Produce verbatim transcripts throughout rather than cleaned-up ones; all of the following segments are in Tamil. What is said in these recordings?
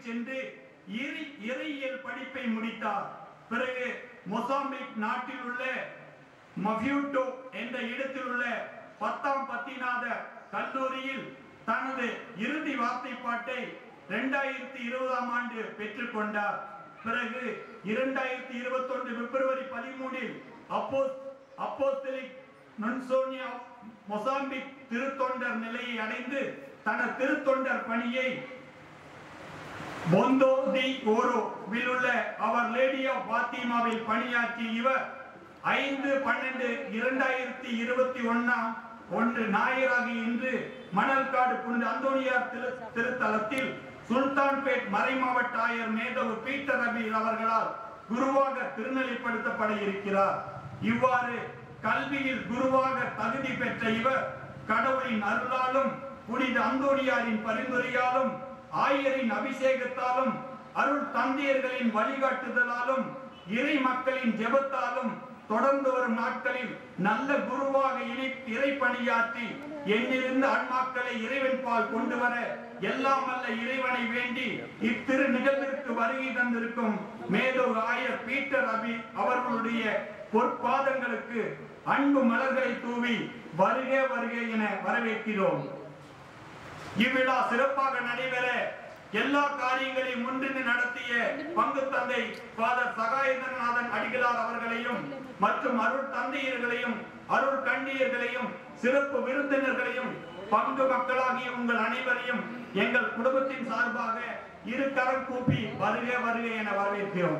சென்று இறையியல் படிப்பை முடித்தார். பிறகு மொசாம்பிக் நாட்டில் உள்ள மஃபியூட்டோ என்ற இடத்தில் உள்ள பத்தாம் பத்திநாத கல்லூரியில் தனது இறுதி வார்த்தைப்பாட்டை இரண்டாயிரத்தி இருபதாம் ஆண்டு பெற்றுக் கொண்டார். பிறகு இரண்டாயிரத்தி இருபத்தி ஒன்று பிப்ரவரி பதிமூன்றில் அப்போஸ்தலிக் நுன்சோனியா மொசாம்பிக் திருத்தொண்டர் நிலையை அடைந்து தனது திருத்தொண்டர் பணியை பொந்தோ தி ஓரோவில் உள்ள அவர் லேடி ஆஃப் பாத்திமாவில் பணியாற்றிய இவர் ஐந்து பன்னெண்டு இரண்டாயிரத்தி இருபத்தி ஒன்னாம் ஒன்று ஞாயிறாக இன்று மணல்காடு புனித அந்தோனியார் திருத்தலத்தில் சுல்தான்பேட் மறைமாவட்ட ஆயர் மேதவு பீட்டர் அபீர் அவர்களால் குருவாக திருநிலைப்படுத்தப்பட இருக்கிறார். இவ்வாறு கல்வியில் குருவாக தகுதி பெற்ற இவர் கடவுளின் அருளாலும் புனித அந்தோனியாரின் பரிந்துரையாலும் ஆயரின் அபிஷேகத்தாலும் அருள் தந்தையர்களின் வழிகாட்டுதலாலும் இறை மக்களின் ஜெபத்தாலும் தொடர்ந்து வரும் நாட்களில் நல்ல குருவாக இணை இறை பணியாற்றி எண்ணிருந்த ஆன்மாக்களை இறைவன் பால் கொண்டு வர எல்லாம் அல்ல இறைவனை வேண்டி இத்திரு நிகழ்விற்கு வருகை தந்திருக்கும் மேதோ ஆயர் பீட்டர் அபி அவர்களுடைய பொற்பாதங்களுக்கு அன்பு மலர்களை தூவி வருக வருக என வரவேற்கிறோம். இவ்விழா சிறப்பாக நடைபெற எல்லா காரியங்களையும் முன்னின்று நடத்திய பங்கு தந்தை ஃபாதர் சகாயேந்திரநாதன் அடிகளார் அவர்களையும் மற்றும் அருள் தந்தையர்களையும் அருள் கண்ணியர்களையும் சிறப்பு விருந்தினர்களையும் பங்கு மக்களாகிய உங்கள் அனைவரையும் எங்கள் குடும்பத்தின் சார்பாக இரு கரம் கூப்பி வருக வருக என வரவேற்கிறோம்.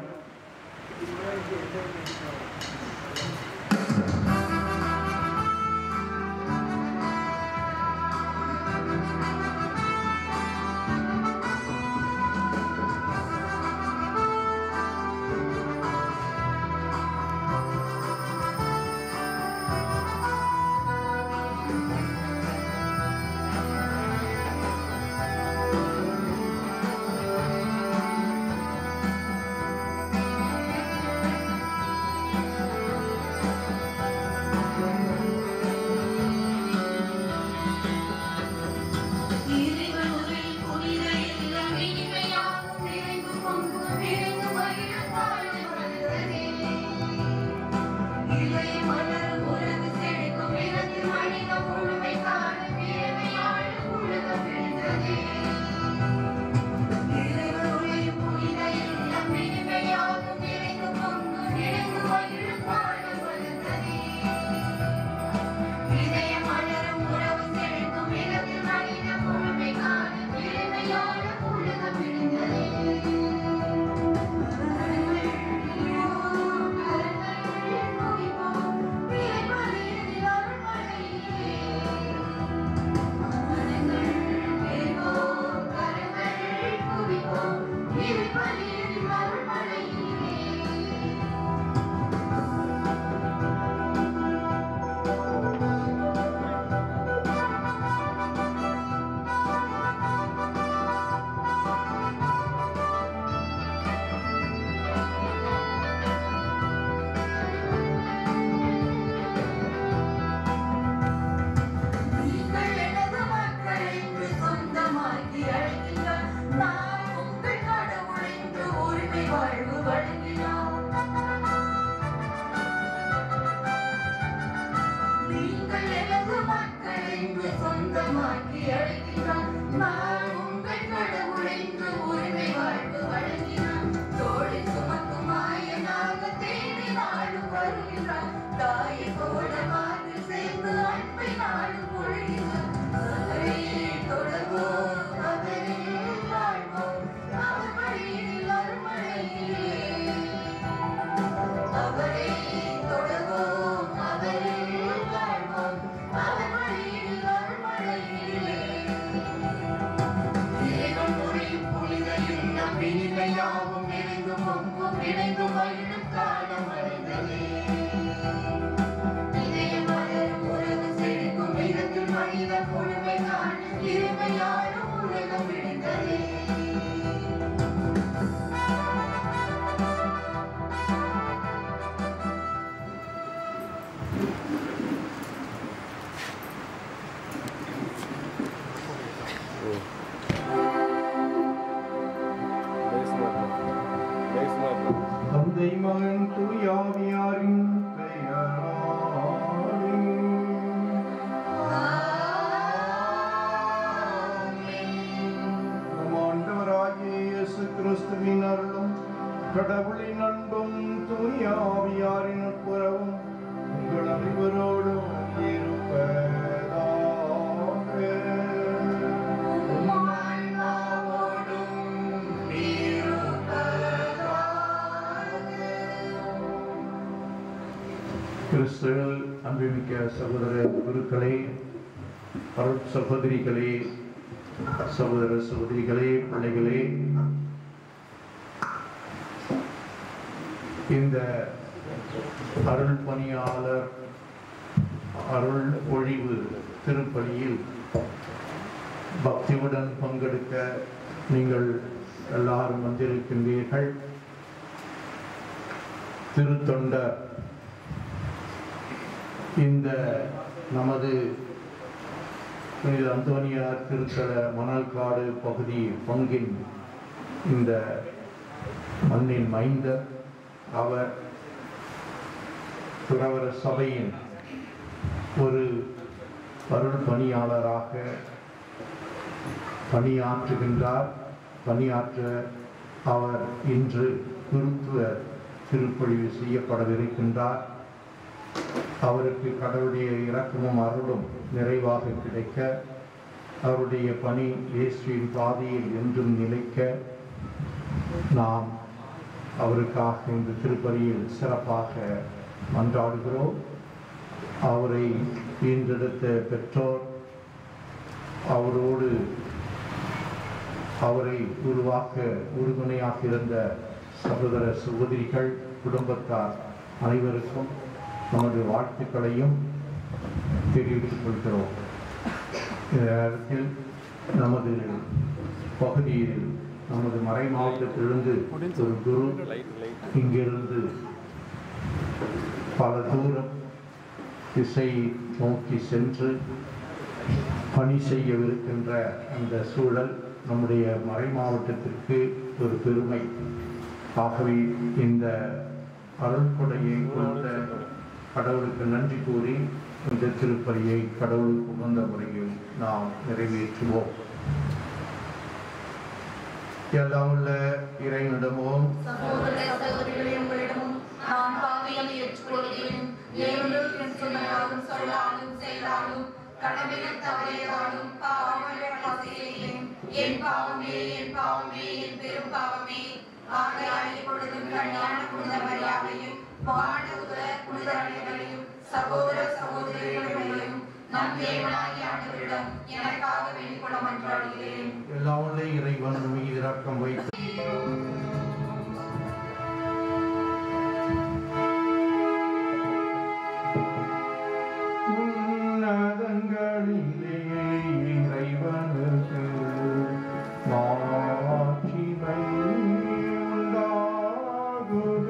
கிறிஸ்துவின் அருளும் கடவுளின் அன்பும் தூய ஆவியாரின் உட்புறவும் உங்கள் அனைவரோடும் இருப்பதாக. கிறிஸ்துவில் அன்புமிக்க சகோதர குருக்களே, அருள் சகோதரிகளே, சகோதர சகோதரிகளே, பிள்ளைகளே, இந்த அருள் பணியாளர் அருள் பொழிவு திருப்பலியில் பக்தியுடன் பங்கெடுக்க நீங்கள் எல்லாரும் வந்திருக்கின்றீர்கள். திருத்தொண்டர் இந்த நமது புனித அந்தோனியார் திருத்தல மணல்காடு பகுதி பங்கின் இந்த மண்ணின் மைந்தர். அவர் துறவர சபையின் ஒரு அருள் பணியாளராக பணியாற்றுகின்றார். பணியாற்ற அவர் இன்று குருத்துவ திருப்பொழிவு செய்யப்படவிருக்கின்றார். அவருக்கு கடவுளுடைய இரக்கமும் அருளும் நிறைவாக கிடைக்க, அவருடைய பணி இயேசுவின் பாதையில் என்றும் நிலைக்க நாம் அவருக்காக இந்த திருப்பலியில் சிறப்பாக மன்றாடுகிறோம். அவரை ஈன்றெடுத்த பெற்றோர், அவரோடு அவரை உருவாக்க உறுதுணையாக இருந்த சகோதர சகோதரிகள், குடும்பத்தார் அனைவருக்கும் நமது வாழ்த்துக்களையும் தெரிவித்துக் கொள்கிறோம். இந்த நேரத்தில் நமது பகுதியில் நமது மறை மாவட்டத்திலிருந்து ஒரு குரு இங்கிருந்து பல தூரம் திசை நோக்கி சென்று பணி செய்யவிருக்கின்ற அந்த சூழல் நம்முடைய மறை மாவட்டத்திற்கு ஒரு பெருமை. ஆகவே இந்த அருள்கொடையை கொடுத்த கடவுளுக்கு நன்றி கூறி இந்த திருப்பலியை கடவுளுக்கு உகந்த முறையில் நாம் நிறைவேற்றுவோம். எல்லாம் உள்ள இறைவனிடமும் கடமையில் தவறியதாலும் என் பாவமே என் பாவமே என் பெரும் பாவமே. ஆகையால் இப்பொழுதும் கல்யாண புனித மரியாதையும் வானதுர புனித அனைவரையும் சகோதர சகோதரிகளையும் நம் தேவனாகிய ஆண்டவரிடம் எனக்காக வேண்டிக் கொள்ள மன்றாடுகிறேன். எல்லாம் இறைவன் மீது இரக்கம் வைத்து இறைவனுக்கு மாட்சிமை உண்டாகுக.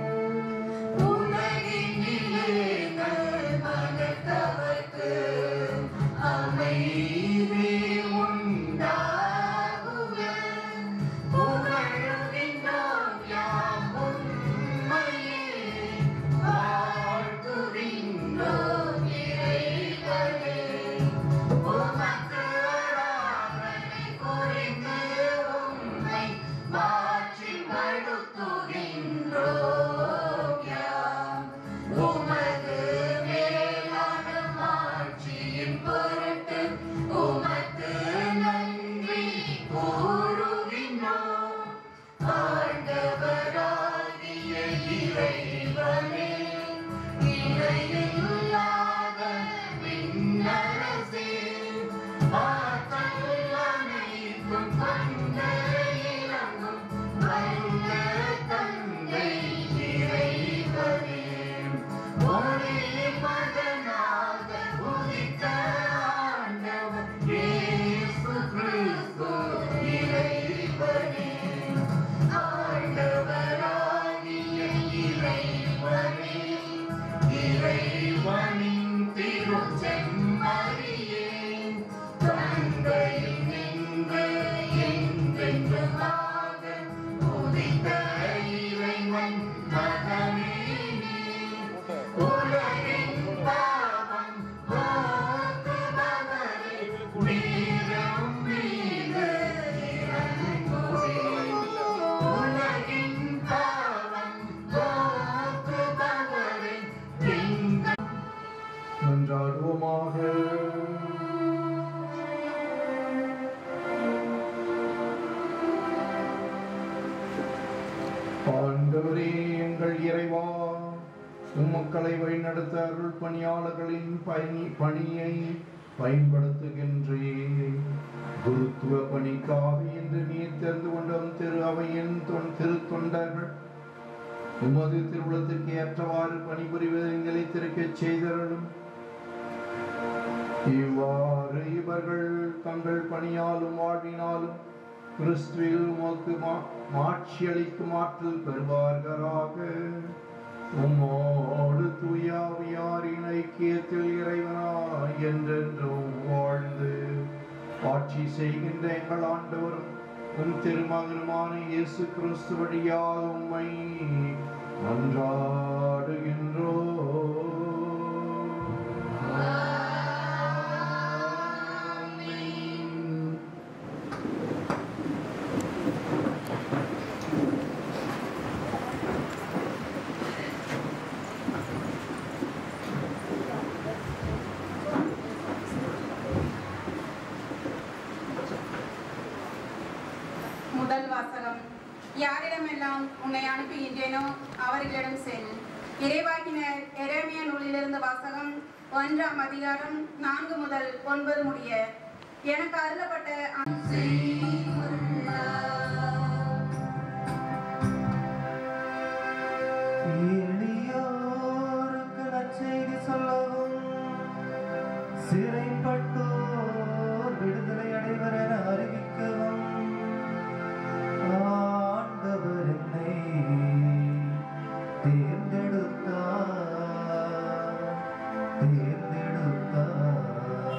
அமைதி உண்டாகுக. புகழுகின்றோம் யாம் உம்மையே, வாழ்த்துகின்றோம் இறைவனே. உமக்கு ஆராதனை புரிந்து உம்மை மாட்சிப்படுத்துகின்றோம் யாம். உமது மேலான மாட்சியின் பொருட்டு உமக்கு நன்றி கூறுகின்றோம். ஆண்டவராகிய இறைவனே, இணையில்லாத விண்ணரசே, ஆற்றல் அனைத்தும் கொண்ட இறங்கும் வல்ல தந்தை இறைவனே, ஒரே மகனாக உதித்த ஆண்டவர் இயேசு கிறிஸ்து இறைவனே, ஆண்டவராகிய இறைவனே, இறைவனின் திருச்செம்மறியே, தந்தையில் நின்று என்றென்றும் ஆண்டவரே எங்கள் இறைவா, உம்மக்களை வழிநடத்த அருள் பணியாளர்களின் பணி பணியை பயன்படுத்துகின்றேன். குருத்துவ பணிக்காக என்று நீர் தெரிந்து கொண்டும் திரு அவையின் திரு தொண்டர்கள் உமது திருவுளத்திற்கு ஏற்றவாறு பணிபுரிவதை நிலைத்திருக்கச் செய்தருளும். இவ்வாறு இவர்கள் தங்கள் பணியாலும் வாழ்வினாலும் கிறிஸ்துவில் உமக்கு மாட்சியளிக்கும் ஆற்றல் பெறுவார்களாக. உம்மோடு தூயாவியாரின் ஐக்கியத்தில் இறைவனாய் என்றென்றும் வாழ்ந்து ஆட்சி செய்கின்ற எங்கள் ஆண்டவரும் உம் திருமகனுமான இயேசு கிறிஸ்து வழியாக உம்மை மன்றாடுகின்றோம். முதல் வாசகம். யாரிடமெல்லாம் உன்னை அனுப்புகின்றேனோ அவர்களிடம் செல். இறைவாக்கினர் எரேமியா நூலிலிருந்து வாசகம். ஒன்றாம் அதிகாரம் நான்கு முதல் ஒன்பது முடிய. எனக்கு அருளப்பட்ட எளியோருக்கு நற்செய்தி சொல்லவும், சிறைப்பட்டோர் விடுதலை அடைவர் என அறிவிக்கவும் ஆண்டவர் என்னை தேர்ந்தெடுத்தார் தேர்ந்தெடுத்தார்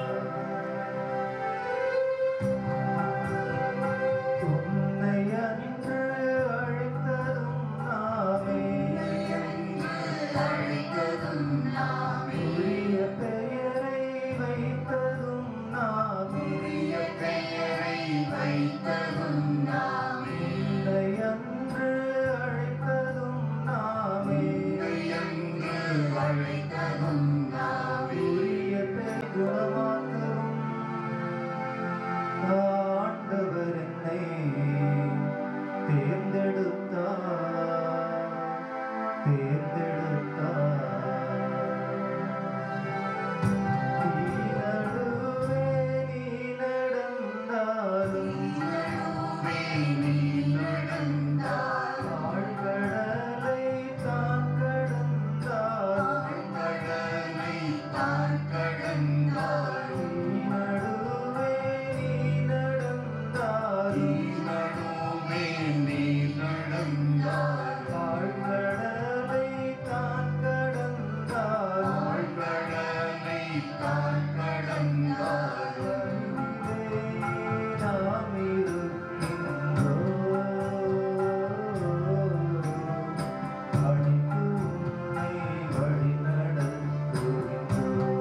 உன்னை அன்று அழைத்ததும் நாமே அழைத்ததும் நாமே உரிய பெயரை வைத்ததும் நாமே பெயரை வைத்ததும் நாமே உன்னை அன்று அழைத்ததும் நாமே அழைத்ததும் நாமே உரிய பெயர் குணமாக்கவும் ஆண்டவர் என்னை தேர்ந்தெடுத்தார் தேர்ந்தெடுத்தார் நீ நடுவே நீ நடந்தாலும் ஆழ்கடலை தான் கடந்தார் நீ நடுவே நீ நடந்தாலும் ஆழ்கடலை தான் கடந்தார் வழியிலே நாம் இருக்கின்றோம். அடித்து உன்னை வழிநடத்துகின்றோம்.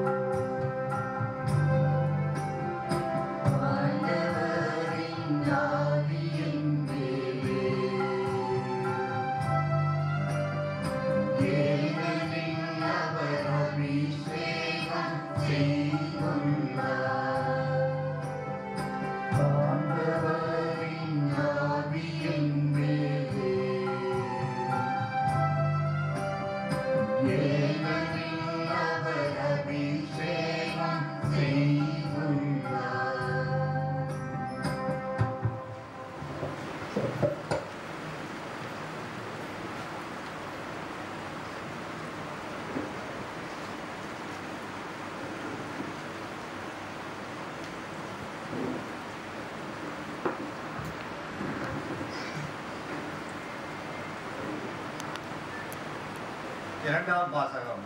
ஆண்டவரின் ஆவியின் மேலே தேவனின் அவர் அபிஷேகம் செய்துள்ளார். ஆண்டவரின் ஆவியின் மேலே தேவனின் அவர் அபிஷேகம் செய்துள்ளார். இரண்டாம் வாசகம்.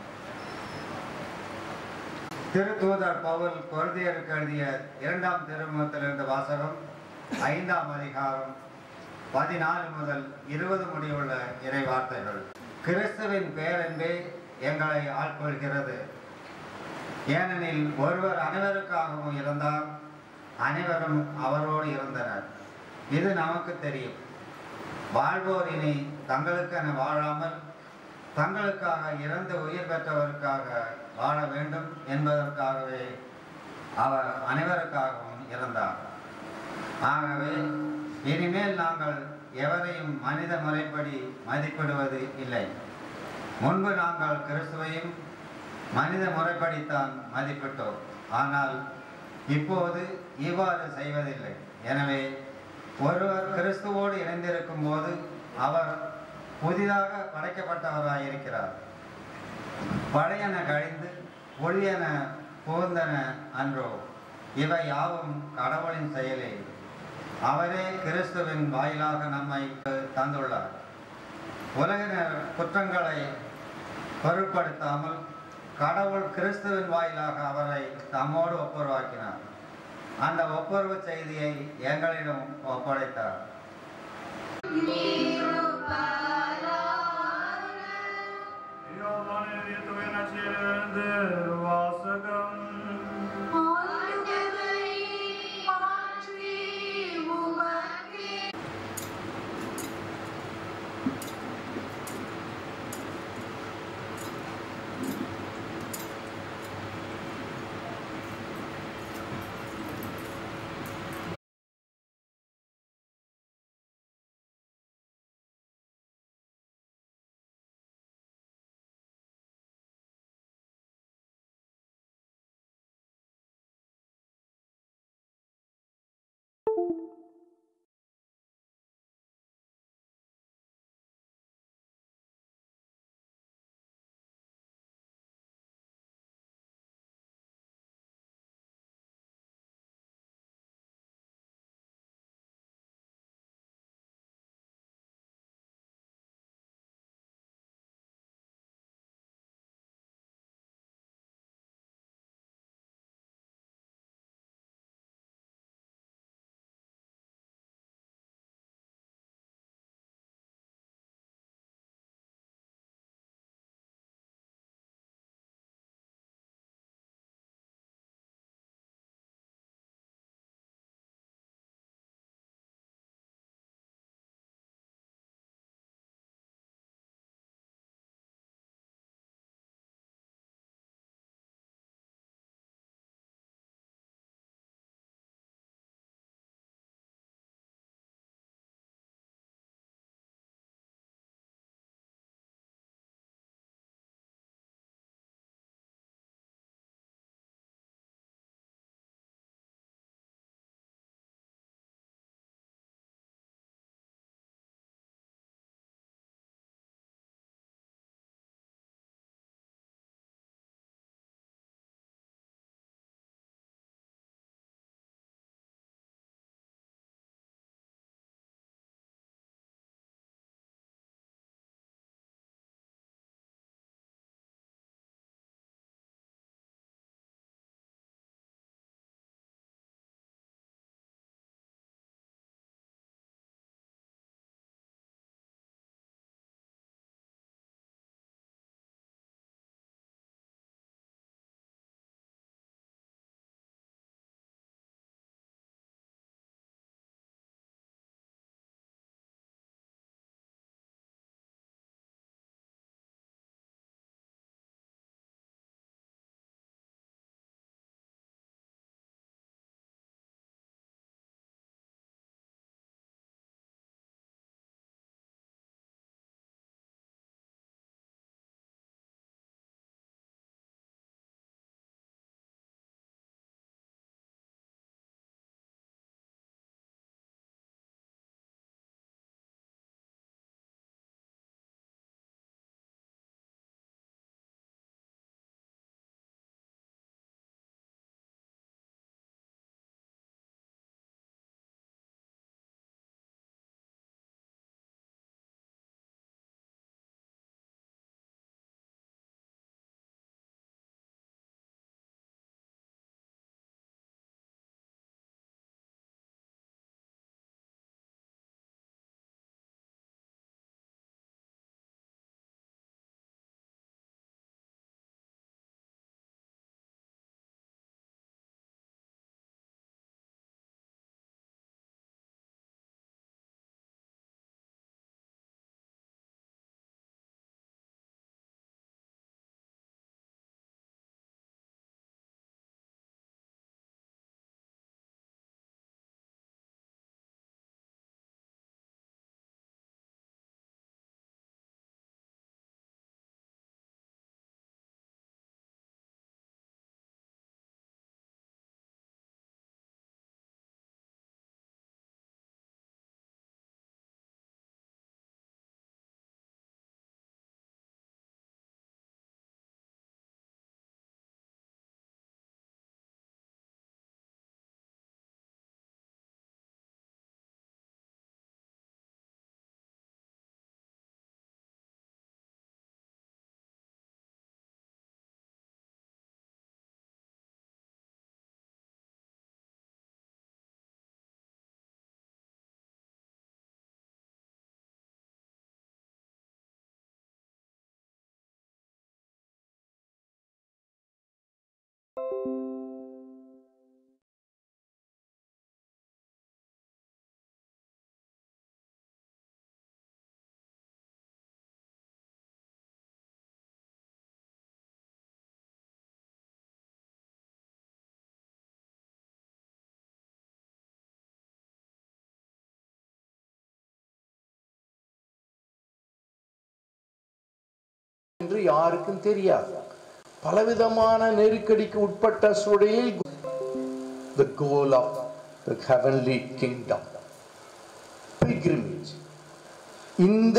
திருத்தூதர் பவுல் கொரிந்தியருக்கு எழுதிய இரண்டாம் திருமுகத்திலிருந்து வாசகம். ஐந்தாம் அதிகாரம் பதினாலு முதல் இருபது முடிவுள்ள இறை வார்த்தைகள். கிறிஸ்துவின் பேரன்பே எங்களை ஆட்கொள்கிறது. ஏனெனில் ஒருவர் அனைவருக்காகவும் இருந்தார், அனைவரும் அவரோடு இருந்தனர். இது நமக்கு தெரியும். வாழ்வோர் இனி தங்களுக்கென வாழாமல் தங்களுக்காக இறந்து உயிர் பெற்றவருக்காக வாழ வேண்டும் என்பதற்காகவே அவர் அனைவருக்காகவும் இருந்தார். ஆகவே இனிமேல் நாங்கள் எவரையும் மனித முறைப்படி மதிப்பிடுவது இல்லை. முன்பு நாங்கள் கிறிஸ்துவையும் மனித முறைப்படித்தான் மதிப்பிட்டோம். ஆனால் இப்போது இவ்வாறு செய்வதில்லை. எனவே ஒருவர் கிறிஸ்துவோடு இணைந்திருக்கும் போது அவர் புதிதாக படைக்கப்பட்டவராயிருக்கிறார். பழையன கழிந்து ஒளியன புகுந்தன அன்றோ. இவை யாவும் கடவுளின் செயலே. அவரே கிறிஸ்துவின் வாயிலாக நம்மை தந்துள்ளார். உலகினர் குற்றங்களை பொருட்படுத்தாமல் கடவுள் கிறிஸ்துவின் வாயிலாக அவரை தம்மோடு ஒப்புரவாக்கினார். அந்த ஒப்புரவு செய்தியை எங்களிடம் ஒப்படைத்தார். என்று யாருக்கும் தெரியாது. பலவிதமான நெருக்கடிக்கு உட்பட்ட சூழலில் the goal of the heavenly kingdom pilgrimage. இந்த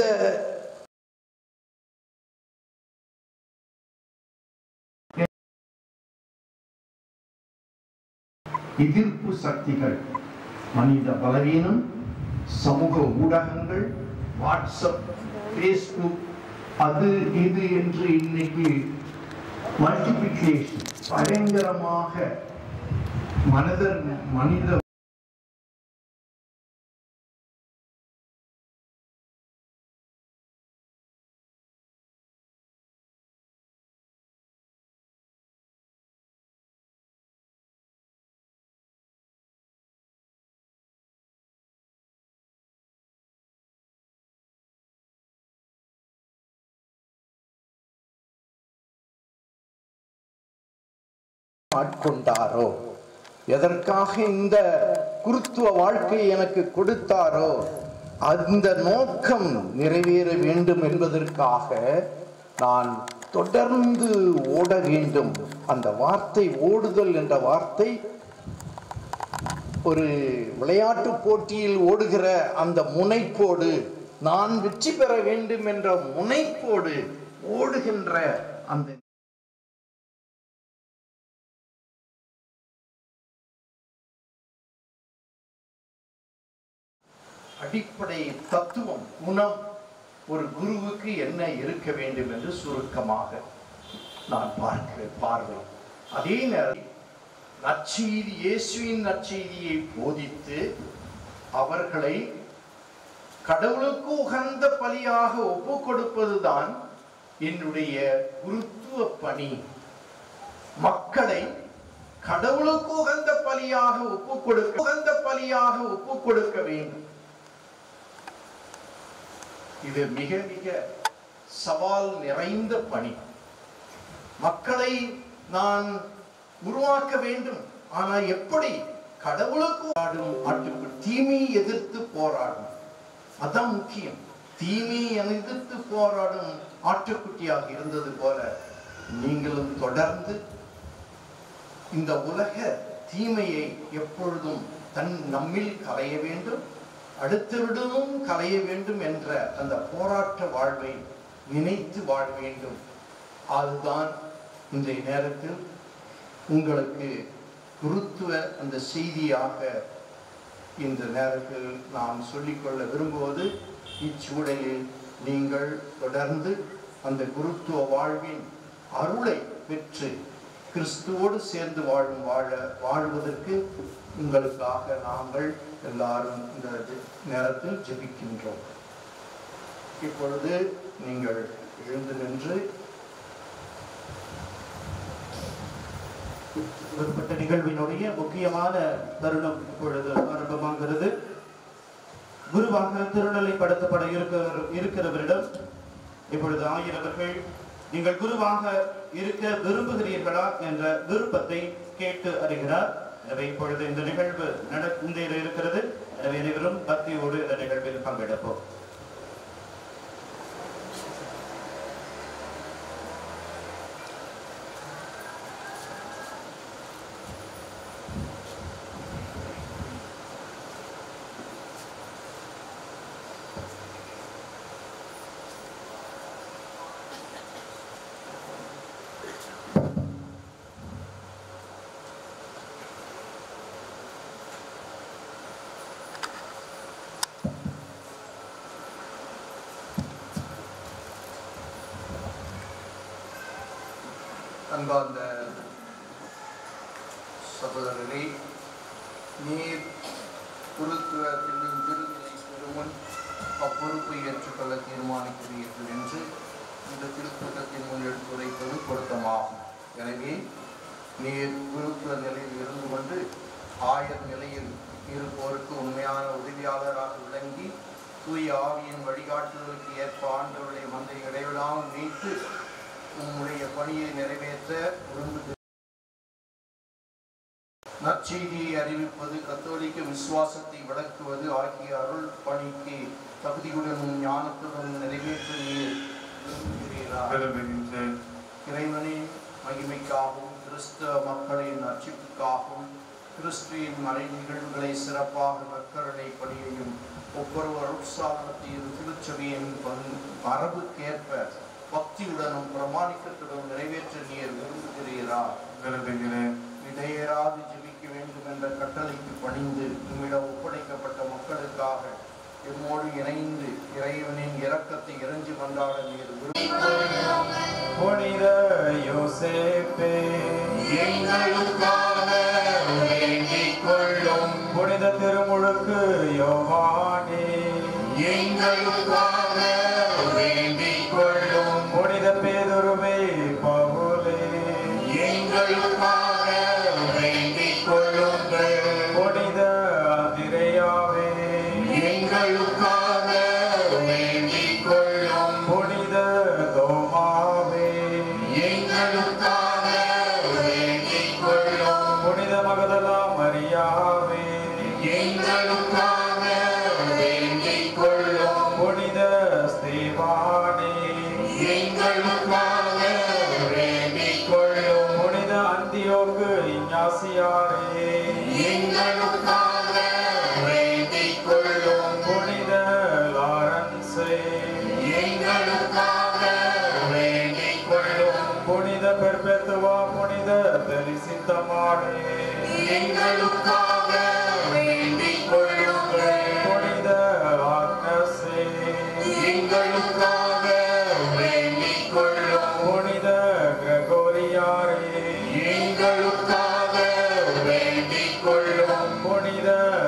எதிர்ப்பு சக்திகள், மனித பலவீனம், சமூக ஊடகங்கள், வாட்ஸ்அப், ஃபேஸ்புக், அது இது என்று இன்னைக்கு மல்டிபிளிகேஷன் பயங்கரமாக மனிதர் மனித ஆட்கொண்டாரோ, எதற்காக இந்த குருத்துவ வாழ்க்கையை எனக்கு கொடுத்தாரோ அந்த நோக்கம் நிறைவேற வேண்டும் என்பதற்காக நான் தொடர்ந்து ஓட வேண்டும். அந்த வார்த்தை ஓடுதல் என்ற வார்த்தை ஒரு விளையாட்டு போட்டியில் ஓடுகிற அந்த முனைப்போடு, நான் வெற்றி பெற வேண்டும் என்ற முனைப்போடு ஓடுகின்ற அந்த அடிப்படை தத்துவம், குணம் ஒரு குருவுக்கு என்ன இருக்க வேண்டும் என்று சுருக்கமாக நான் பார்க்கிற பார்வை. அதே நேரம் நற்செய்தி, இயேசுவின் நற்செய்தியை போதித்து அவர்களை கடவுளுக்கு உகந்த பலியாக ஒப்பு கொடுப்பதுதான் என்னுடைய குருத்துவ பணி. மக்களை கடவுளுக்கு உகந்த பலியாக ஒப்பு கொடுக்க உகந்த பலியாக ஒப்பு கொடுக்க வேண்டும். இது மிக மிக சவால் நிறைந்த பணி. மக்களை நான் உருவாக்க வேண்டும். ஆனால் எப்படி? கடவுளுக்கு ஆடும் ஆட்டுக்குள் தீமையை எதிர்த்து போராடும். அதான் முக்கியம். தீமையை எதிர்த்து போராடும் ஆட்டுக்குட்டியாக இருந்தது போல நீங்களும் தொடர்ந்து இந்த உலக தீமையை எப்பொழுதும் தன் நம்மில் களைய வேண்டும், அடுத்தவிடமும் களைய வேண்டும் என்ற அந்த போராட்ட வாழ்வை நினைத்து வாழ வேண்டும். அதுதான் இன்றைய நேரத்தில் உங்களுக்கு குருத்துவ அந்த செய்தியாக இந்த நேரத்தில் நான் சொல்லிக்கொள்ள விரும்புவது, இச்சூழலில் நீங்கள் தொடர்ந்து அந்த குருத்துவ வாழ்வின் அருளை பெற்று கிறிஸ்துவோடு சேர்ந்து வாழும் வாழ வாழ்வதற்கு உங்களுக்காக நாங்கள் எல்லாரும் இந்த நேரத்தில் ஜெபிக்கின்றோம். இப்பொழுது நீங்கள் எழுந்து நின்று ஏற்பட்ட நிகழ்வினுடைய முக்கியமான தருணம் இப்பொழுது ஆரம்பமாகிறது. குருவாக திருநிலைப்படுத்தப்பட இருக்கிற இருக்கிறவரிடம் இப்பொழுது ஆயிரவர்கள் நீங்கள் குருவாக இருக்க விரும்புகிறீர்களா என்ற விருப்பத்தை கேட்டு அறிகிறார். எனவே இப்பொழுது இந்த நிகழ்வு நடந்து இருக்கிறது. எனவே அனைவரும் பக்தியோடு இந்த நிகழ்வில் பங்கெடுப்போம். அன்பார்ந்த சகோதரரை, நீர் குருத்துவத்தின் விருதினை பெறுமுன் அப்பொறுப்பை ஏற்றுக்கொள்ள தீர்மானிக்கிறீர்கள் என்று இந்த திருக்கூட்டத்தின் முன் எடுத்துரைப்பது பொருத்தமாகும். எனவே நீர் குருத்துவ நிலையில் இருந்து கொண்டு ஆயர் நிலையில் இருப்போருக்கு உண்மையான உதவியாளராக விளங்கி தூய ஆவியின் வழிகாட்டுதலுக்கு ஏற்ப ஆண்டவருடைய மந்தை இடைவிடாமல் மீட்டு உம்முடைய பணியை நிறைவேற்ற விரும்புகிறேன். நற்செய்தியை அறிவிப்பது, கத்தோலிக்க விசுவாசத்தை விளக்குவது ஆகிய அருள் பணிக்கு தகுதியுடனும் ஞானத்துடன் நிறைவேற்ற நீர் விரும்புகிறீர்கள். பெறுகிறார். பெறுகின்றேன். இறைவனின் மகிமைக்காகவும் கிறிஸ்தவ மக்களின் ரட்சிப்புக்காகவும் கிறிஸ்துவின் மறை நிகழ்வுகளை சிறப்பாக நற்கருணை பணியையும் ஒவ்வொரு அருட்சாதனத்தையும் திருச்சபையின் மரபுக்கேற்ப பக்தியுடனும் பிரமாணிக்கத்துடன் நிறைவேற்ற நீர் விரும்புகிறீரா? விரும்புகிறேன். இடையேறாது ஜெபிக்க வேண்டும் என்ற கட்டளைக்கு பணிந்து நம்மிடம் ஒப்படைக்கப்பட்ட மக்களுக்காக எம்மோடு இணைந்து இறைவனின் இரக்கத்தை இறைஞ்சி கொண்டாட நீர் புனித யோசேப்பே எங்களுக்காக வேண்டிக் கொள்ளும். புனித திருமுழுக்கு யோவானே எங்களுக்காக வேண்டிக் கொள்ளும். புனித பேதுருவே பவுலே எங்களுக்காக வேண்டிக் கொள்ளுங்கள். புனித அந்திரேயாவே எங்களுக்காக வேண்டிக் கொள்ளும். புனித தோமாவே எங்களுக்காக வேண்டிக் கொள்ளும். புனித மகதலா மரியாவே எங்களுக்காக வேண்டிக் கொள்ளும். புனித ஸ்தேவானே எங்களுக்காக வேண்டிக் கொள்ளும். புனித அந்தியோக்கு இஞ்ஞாசியாரே எங்களுக்காக வேண்டிக் கொள்ளும். புனித லாரன்ஸே எங்களுக்காக வேண்டிக் கொள்ளும். புனித பெர்பெத்துவா புனித தரிசித்தமானே எங்களுக்காக வேண்டிக் கொள்ளுங்கள். புனித ஆக்னஸே எங்களுக்காக வேண்டிக் கொள்ளும். புனித கிரகோரியாரே எங்களுக்காக வேண்டிக் கொள்ளும். புனித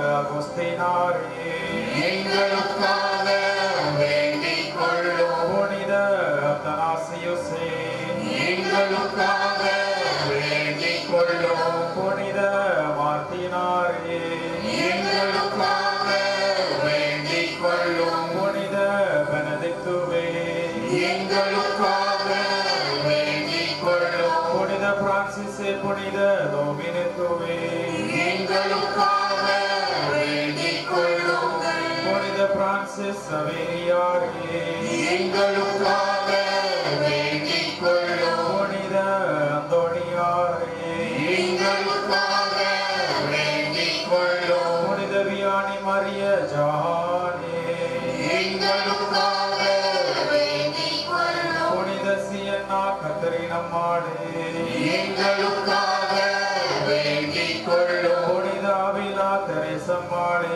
அகுஸ்தினாரே எங்களுக்காக வேண்டிக் கொள்ளும். புனித அத்தனாசியுசே எங்களுக்காக வேண்டிக் கொள்ளும். புனித மார்த்தினாரே எங்களுக்காக வேண்டிக் கொள்ளும். புனித பெனடிக்துவே எங்களுக்காக வேண்டிக் கொள்ளும். புனித பிரான்சிஸே புனித டொமினிக்குவே எங்களுக்காக வேண்டிக் கொள்ளும். புனித பிரான்சிஸ் சவேரியாரே எங்களுக்காக வேண்டிக் கொள்ளும். புனித அந்தோணியாரே எங்களுக்காக வேண்டிக் கொள்ளும். புனித வியானி மரிய ஜானே எங்களுக்காக வேண்டிக் கொள்ளும். புனித சியன்னா கத்தரினம்மாளே எங்களுக்காக வேண்டிக் கொள்ளும். புனித அவிலா தெரேசம்மாளே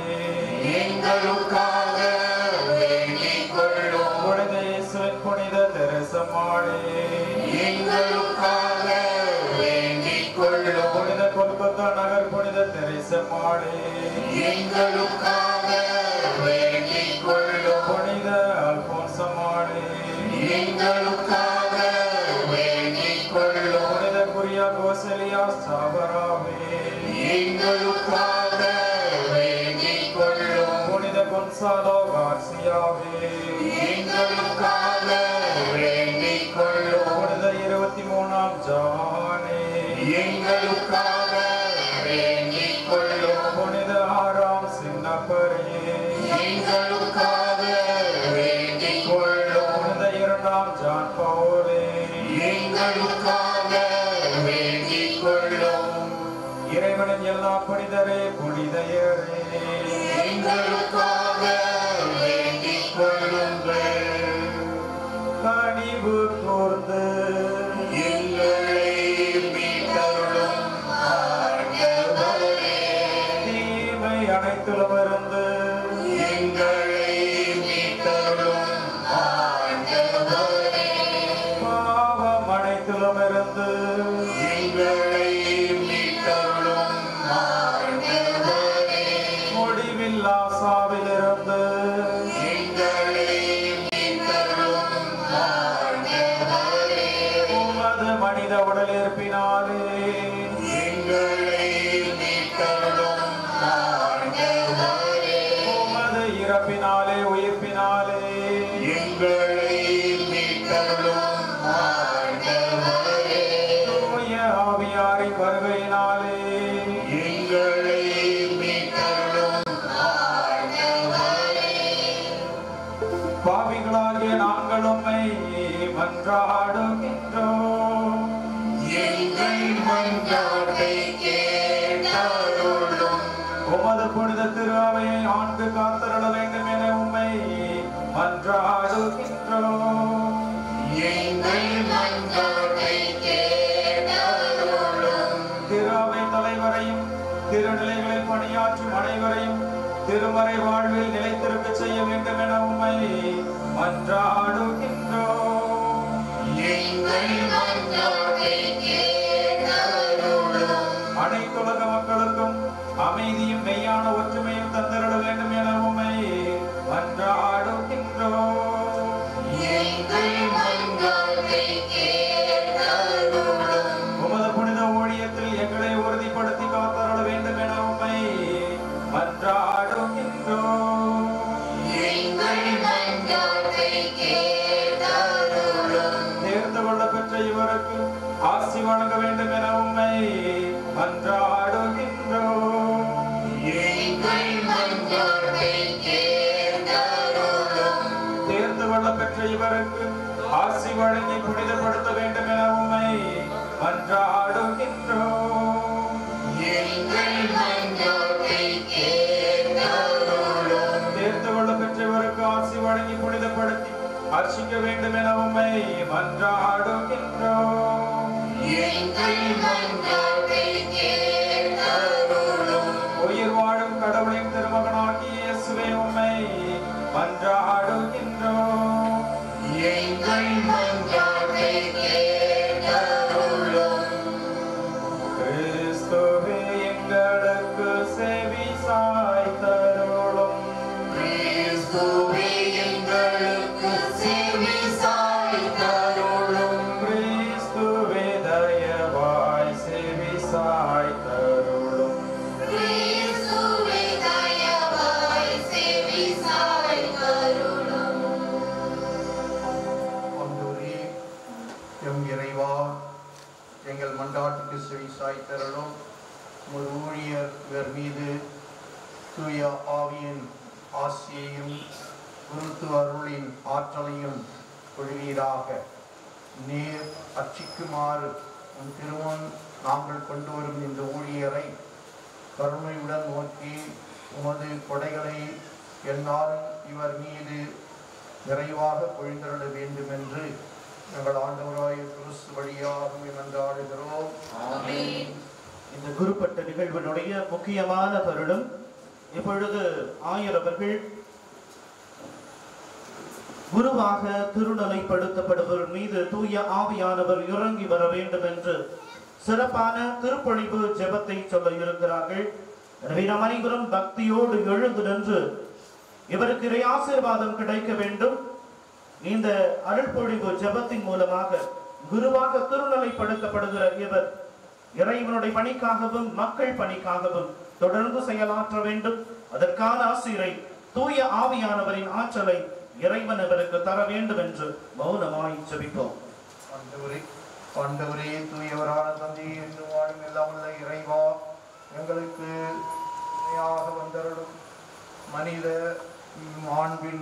எங்களுக்காக வேண்டிக் கொள்ளும். புனித இயேசுவின் புனித தெரேசம்மாளே எங்களுக்காக வேண்டிக் கொள்ளும். புனித கொல்கத்தா நகர் புனித தெரேசம்மாளே எங்களுக்காக வேண்டிக் கொள்ளும். புனித அல்போன்சம்மாளே எங்களுக்காக வேண்டிக் கொள்ளும். புனித குரியா கோசலியா சாபராவே எங்களுக்காக வேண்டிக் கொள்ளும். புனித கொன்சாலோ கார்சியாவே எங்களுக்காக வேண்டிக் கொள்ளும். புனித இருபத்தி மூணாம் ஜானே எங்களுக்காக வேண்டிக் கொள்ளும். புனித ஆறாம் சின்னப்பரே எங்களுக்காக வேண்டிக் கொள்ளும். புனித இரண்டாம் ஜான் பவுலே எங்களுக்காக வேண்டிக் கொள்ளும். இறைவனின் எல்லா புனிதரே புனிதையரே எங்களுக்காக வேண்டிக் கொள்ளுங்கள். கனிவு கூர்ந்து எங்களை மீட்டருளும் ஆண்டவரே. தீமை அனைத்திலுமிருந்து எங்களை மீட்டருளும் ஆண்டவரே. பாவம் அனைத்திலுமிருந்து எங்களை மீட்டருளும் ஆண்டவரே. முடிவில்லா சாவிலிருந்து எங்களை மீட்டருளும் ஆண்டவரே. உமது மனித உடலிருப்பினாலே எங்களை மீட்டருளும் ஆண்டவரே. உமது இறப்பினாலே உயிர்ப்பினாலே எங்களை மீட்டருளும் ஆண்டவரே. தூய ஆவியாரின் வருகையினாலே எங்களை மீட்டருளும் ஆண்டவரே. பாவிகளாகிய நாங்கள் உம்மை மன்றாடுகிறோம். மன்றாடுகின்றோம். எங்கள் மன்றாட்டை கேட்டருளும். உமது புனித திரு அவையை ஆண்டு காத்தருள வேண்டும் என உம்மை மன்றாடுகின்றோம். எங்கள் மன்றாட்டை கேட்டருளும். திரு அவை தலைவரையும் திருநிலைகளில் பணியாற்றும் அனைவரையும் திருமறை வாழ்வில் நிலைத்திருக்க செய்ய வேண்டும் என உம்மை மன்றாடுகின்றோம். எங்கள் மன்றாட்டை கேட்டருளும். அனைத்துலக மக்களுக்கும் அமைதியும் மெய்யான ஒற்றுமையும் தந்தருள வேண்டும் என உம்மை மன்றாடுகின்றோம். எங்கள் மன்றாட்டை கேட்டருளும். உமது புனித ஊழியத்தில் எங்களை உறுதிப்படுத்தி காத்தருள வேண்டும் என உம்மை மன்றாடுகின்றோம். எங்கள் மன்றாட்டை கேட்டருளும். தேர்ந்து கொள்ள பெற்ற இவருக்கு ஆசி வழங்க வேண்டும் என உம்மை மன்றாடுகின்றோம். எங்கள் மன்றாட்டை கேட்டருளும். தேர்ந்து கொள்ள பெற்ற இவருக்கு ஆசி வழங்கி புனிதப்படுத்த வேண்டும் என உம்மை மன்றாடுகின்றோம். எங்கள் மன்றாட்டை கேட்டருளும். தேர்ந்து கொள்ள பெற்றவருக்கு ஆசி வழங்கி புனிதப்படுத்தி அர்ச்சிக்க வேண்டும் என உம்மை மன்றாடுகின்றோம். எங்கள் மன்றாட்டை கேட்டருளும். உயிர் வாழும் கடவுளின் திருமகனாகிய இயேசுவே உம்மை மன்றாடுகின்றோம். எங்கள் மன்றாட்டை கேட்டருளும். கிறிஸ்துவே எங்களுக்கு செவி சாய்த்தருளும். கிறிஸ்துவே எங்களுக்கு செவி சாய்த்தருளும். கிறிஸ்துவே தயவாய் செவி சாய்த்தருளும். கிறிஸ்துவே தயவாய் செவி சாய்த்தருளும். ஆண்டவரே, எம் இறைவா, எங்கள் மன்றாட்டுக்கு செவி சாய்த்தருளும். உமது ஊழியர் இவர் மீது தூய ஆவியின் ஆசியையும் குருத்துவ அருளின் ஆற்றலையும் பொழிவீராக. நீர் அர்ச்சிக்குமாறு உன் திருமுன் நாங்கள் கொண்டு வரும் இந்த ஊழியரை கருணையுடன் நோக்கி உமது கொடைகளை எந்நாளும் இவர் மீது நிறைவாக பொழிந்தருள வேண்டும் என்று எங்கள் ஆண்டவராய கிறிஸ்து வழியாக மன்றாடுகிறோம். ஆமென். இந்த குருப்பட்ட நிகழ்வினுடைய முக்கியமான தருணம். இப்பொழுது ஆயர் அவர்கள் குருவாக திருநிலைப்படுத்தப்படுபவர் மீது தூய ஆவியானவர் இறங்கி வர வேண்டும் என்று சிறப்பான திருப்பொழிவு ஜெபத்தை சொல்ல இருக்கிறார்கள். எனவே நாம் அனைவரும் பக்தியோடு எழுந்து நின்று இவருக்கு இறை ஆசீர்வாதம் கிடைக்க வேண்டும். இந்த அருள்பொழிவு ஜெபத்தின் மூலமாக குருவாக திருநிலைப்படுத்தப்படுகிற இவர் இறைவனுடைய பணிக்காகவும் மக்கள் பணிக்காகவும் தொடர்ந்து செயலாற்ற வேண்டும். அதற்கான ஆசிரை தூய ஆவியானவரின் ஆற்றலை இறைவன் அவருக்கு தர வேண்டும் என்று மௌனமாய் ஜெபிப்போம். ஆண்டவரே, ஆண்டவரே, தூயவரான தந்தையே, என்று வாழும் எல்லாம் உள்ள இறைவா, எங்களுக்கு துணையாக வந்தருளும். மனித மாண்பின்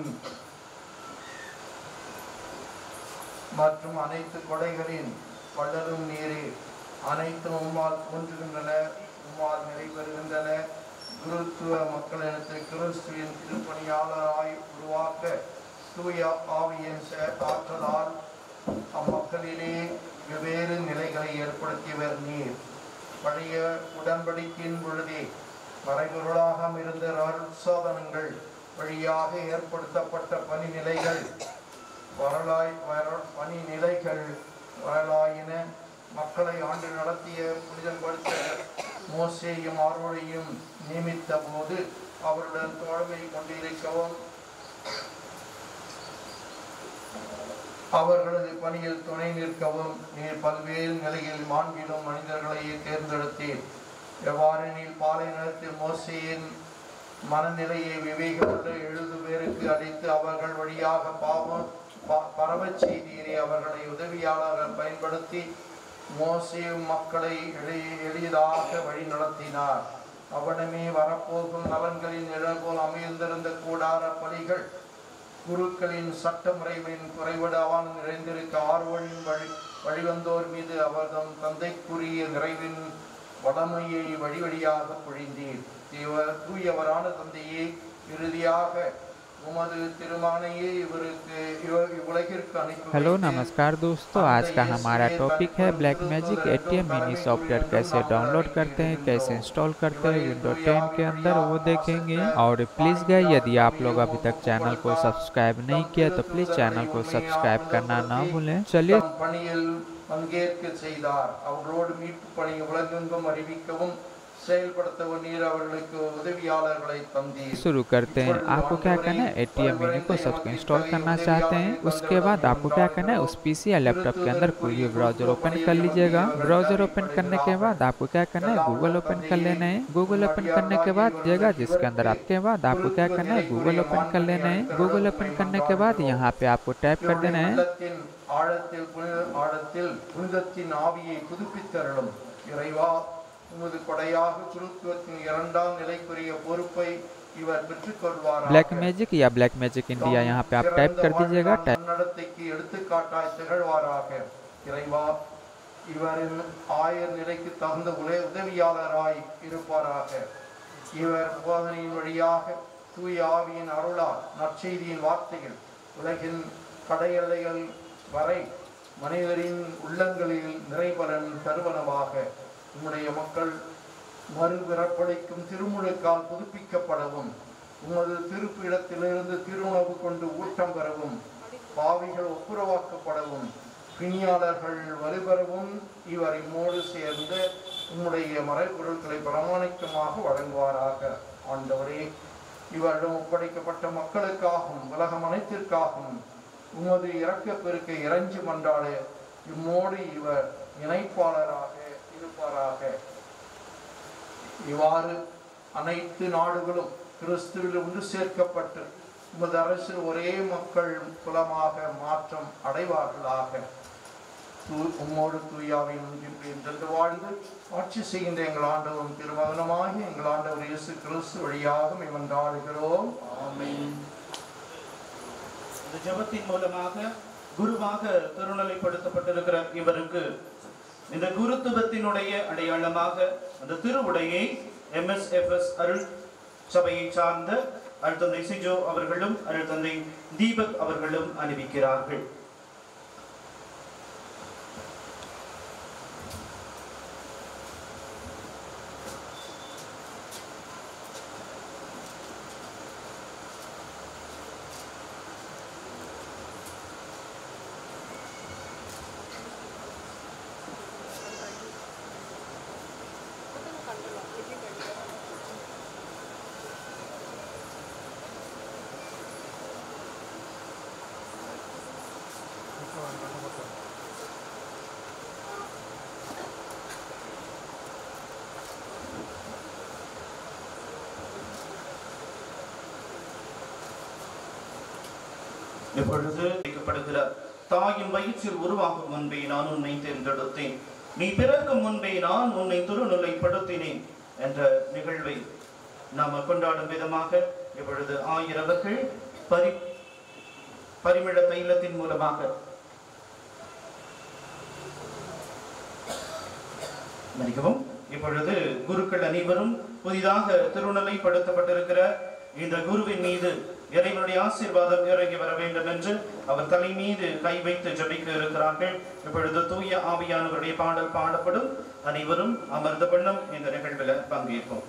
மற்றும் அனைத்து கொடைகளின் வள்ளலும் நீரே. அனைத்தும் உம்மால் தோன்றுகின்றன, உம்மால் நிறைவேறுகின்றன. குருத்துவ மக்களிடத்து கிறிஸ்துவின் திருப்பணியாளராய் உருவாக்க தூய ஆவியின் ஆற்றலால் அம்மக்களிலே வெவ்வேறு நிலைகளை ஏற்படுத்தியவர் நீர். பழைய உடன்படிக்கையின் பொழுதே மறைபொருளாக இருந்த அருட்சாதனங்கள் வழியாக ஏற்படுத்தப்பட்ட பணிநிலைகள் வரலாய் வர பணிநிலைகள் வரலாயின. மக்களை ஆண்டு நடத்திய புனிதப்படுத்த மோசேயும் ஆரோனையும் நியமித்த போது அவருடன் தோழமை கொண்டிருக்கவும் அவர்களது பணியில் துணை நிற்கவும் நீர் பல்வேறு நிலையில் மாண்பிலும் மனிதர்களையே தேர்ந்தெடுத்தீர். எவ்வாறு நீர் பாலை நிலத்தில் மோசேயின் மனநிலையை விவேகமுள்ள எழுது பேருக்கு அளித்து அவர்கள் வழியாக பாவம் பரவச் செய்தீரே. அவர்களை உதவியாளர்கள் பயன்படுத்தி மோசேயும் மக்களை எளி எளிதாக வழி நடத்தினார். அவனமே வரப்போகும் நலன்களின் நிழல் போல் அமைந்திருந்த கூடார பலிகள் குருக்களின் சட்டமுறைகளின் குறைவிடாமல் நிறைந்திருக்க ஆர்வலின் வழி வழிவந்தோர் மீது அவர்தம் தந்தைக்குரிய நிறைவின் வளமையை வழி வழியாக பொழிந்தீர். தேவ தூயவரான தந்தையே, இறுதியாக उमद तिरुमाने इवरके इवलगिरक अनिक हेलो नमस्कार दोस्तों, आज का हमारा टॉपिक है black magic ATM mini software कैसे डाउनलोड करते हैं, कैसे इंस्टॉल करते हैं विंडो टेन के अंदर, वो देखेंगे। और प्लीज़ गाइस, यदि आप लोग अभी तक चैनल को सब्सक्राइब नहीं किया तो प्लीज़ चैनल को सब्सक्राइब करना ना भूलें। चलिए பங்கேற்க செய்தார். அவரோடு மீட்பு பணி உலகெங்கும் அறிவிக்கவும் செயல்படுத்தவும் நீர் அவர்களுக்கு உதவியாளர்களை தந்தீர். शुरू करते हैं। आपको क्या करना है, एटीएम मिनी को सबको इंस्टॉल करना चाहते हैं। उसके बाद आपको क्या करना है, उस पीसी या लैपटॉप के अंदर कोई भी ब्राउजर ओपन कर लीजिएगा। ब्राउजर ओपन करने के बाद आपको क्या करना है, गूगल ओपन कर लेना है। गूगल ओपन करने के बाद जगह जिसके अंदर आपके बाद आपको क्या करना है, गूगल ओपन कर लेना है। गूगल ओपन करने के बाद यहाँ पे आपको टाइप कर देना है ஆழத்தில் ஆழத்தில் புனிதத்தின் ஆவியை புதுப்பித்தருளும் இறைவா, உமது கொடையாக குருத்துவத்தின் இரண்டாம் நிலைக்குரிய பொறுப்பை இவர் பெற்றுக்கொள்வார். ब्लैक मैजिक या ब्लैक मैजिक इंडिया यहाँ पे आप टाइप कर दीजिएगा। நடத்தைக்கு எடுத்துக்காட்டாய் திகழ்வாராக. இறைவா, இவரின் ஆயர் நிலைக்கு தகுந்த உதவியாளராய் இருப்பாராக. இவர் போதனையின் வழியாக தூய ஆவியின் அருளால் நற்செய்தியின் வார்த்தைகள் உலகின் கடையெல்லைகள் வரை மனிதரின் உள்ளங்களில் நிறைபலன் தருவனமாக உம்முடைய மக்கள் மறுபிறப்பளிக்கும் திருமுழுக்கால் புதுப்பிக்கப்படவும், உமது திருப்பிடத்திலிருந்து திருவுணவு கொண்டு ஊட்டம் பெறவும், பாவிகள் ஒப்புரவாக்கப்படவும், பிணியாளர்கள் வலுப்பெறவும் இவர் இம்மோடு சேர்ந்து உம்முடைய மறைபொருட்களை பிரமாணிக்கமாக வழங்குவாராக. ஆண்டவரே, இவரிடம் ஒப்படைக்கப்பட்ட மக்களுக்காகவும் உலகம் அனைத்திற்காகவும் உமது இரக்க பெருக்கை இறைஞ்சி மன்றாட இம்மோடு இவர் இணைப்பாளராக இருப்பாராக. இவ்வாறு அனைத்து நாடுகளும் கிறிஸ்துவில் ஒன்று சேர்க்கப்பட்டு உமது அரசு ஒரே மக்கள் குலமாக மாற்றம் அடைவார்களாக. உம்மோடு தூயாவின் சென்று வாழ்ந்து ஆட்சி செய்கின்ற எங்கள் ஆண்டவரும் திருமகனமாகி எங்கள் ஆண்டவர் இயேசு கிறிஸ்து வழியாக மன்றாடுகிறோம். ஆமென். இந்த ஜெபத்தின் மூலமாக குருவாக திருநிலைப்படுத்தப்பட்டிருக்கிற இவருக்கு இந்த குருத்துவத்தினுடைய அடையாளமாக அந்த திருவுடையை எம்எஸ்எஃப்எஸ் அருள் சபையை சார்ந்த அருள்தந்தை சிஜோ அவர்களும் அருள்தந்தை தீபக் அவர்களும் அணிவிக்கிறார்கள். இப்பொழுது வைக்கப்படுகிற தாயின் வயிற்றில் உருவாகும் முன்பே நான் உன்னை தேர்ந்தெடுத்தேன், நீ பிறக்கும் முன்பே நான் உன்னை திருநிலைப்படுத்தினேன் என்ற நிகழ்வை நாம் கொண்டாடும் விதமாக இப்பொழுது ஆயிரவர்கள் பரி பரிமிழ தைலத்தின் மூலமாக மன்னிக்கவும் இப்பொழுது குருக்கள் அனைவரும் புதிதாக திருநிலைப்படுத்தப்பட்டிருக்கிற இந்த குருவின் மீது இறைவனுடைய ஆசீர்வாதம் இறங்கி வர வேண்டும் என்று அவர் தலை மீது கை வைத்து ஜபிக்க இருக்கிறார்கள். இப்பொழுது தூய ஆவியானவருடைய பாடல் பாடப்படும். அனைவரும் அமர்ந்த வண்ணம் இந்த நிகழ்வில் பங்கேற்போம்.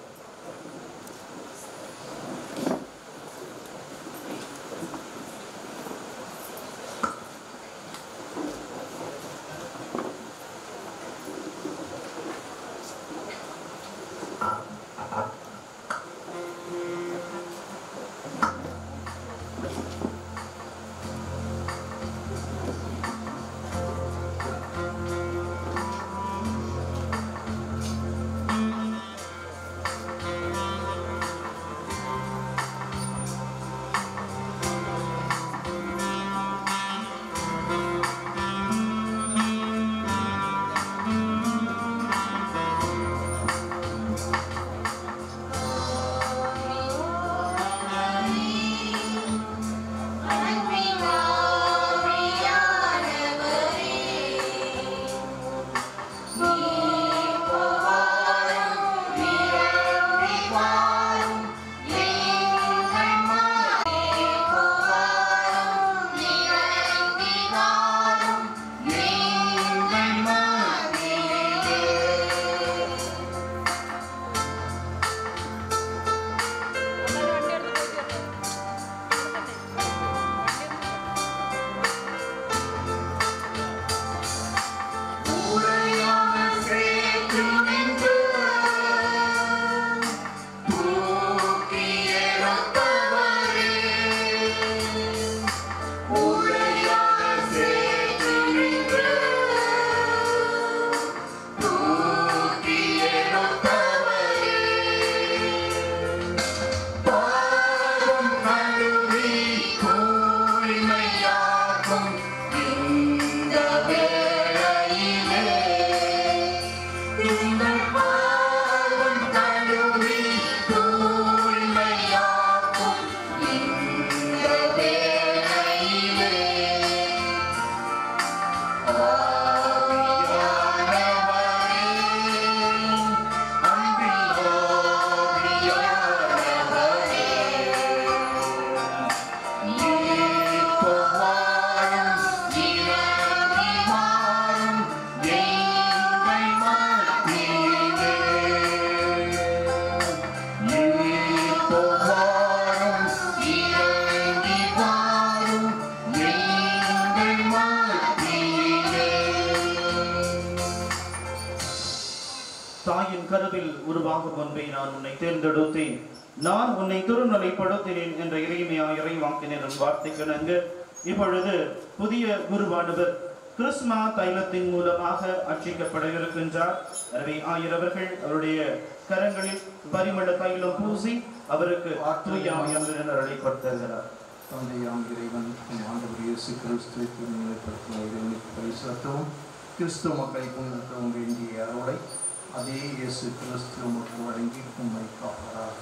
கருவில் உருவாகும் முன்பே நான் உன்னை தேர்ந்தெடுத்தேன், நான் உன்னை திருநிலைப்படுத்தினேன் என்ற இறைமையா இறைவாக்கினரின் வார்த்தைக்கிணங்க இப்பொழுது புதிய குருவானவர் கிறிஸ்மா தைலத்தின் மூலமாக அர்ச்சிக்கப்பட இருக்கின்றார். எனவே ஆயிரவர்கள் அவருடைய கரங்களில் பரிமள தைலம் பூசி அவருக்கு தூய ஆவியானவரை கொடுத்திருக்கிறார். தந்தையாம் இறைவன் ஆண்டவர் இயேசு கிறிஸ்துவை திருநிலைப்படுத்தும் பரிசுத்தவும் கிறிஸ்துவ மக்களை புனிதத்துவம் வேண்டிய அருளை அதே இயேசு கிறிஸ்துவ மக்கள் வழங்கி உண்மை காப்பதாக.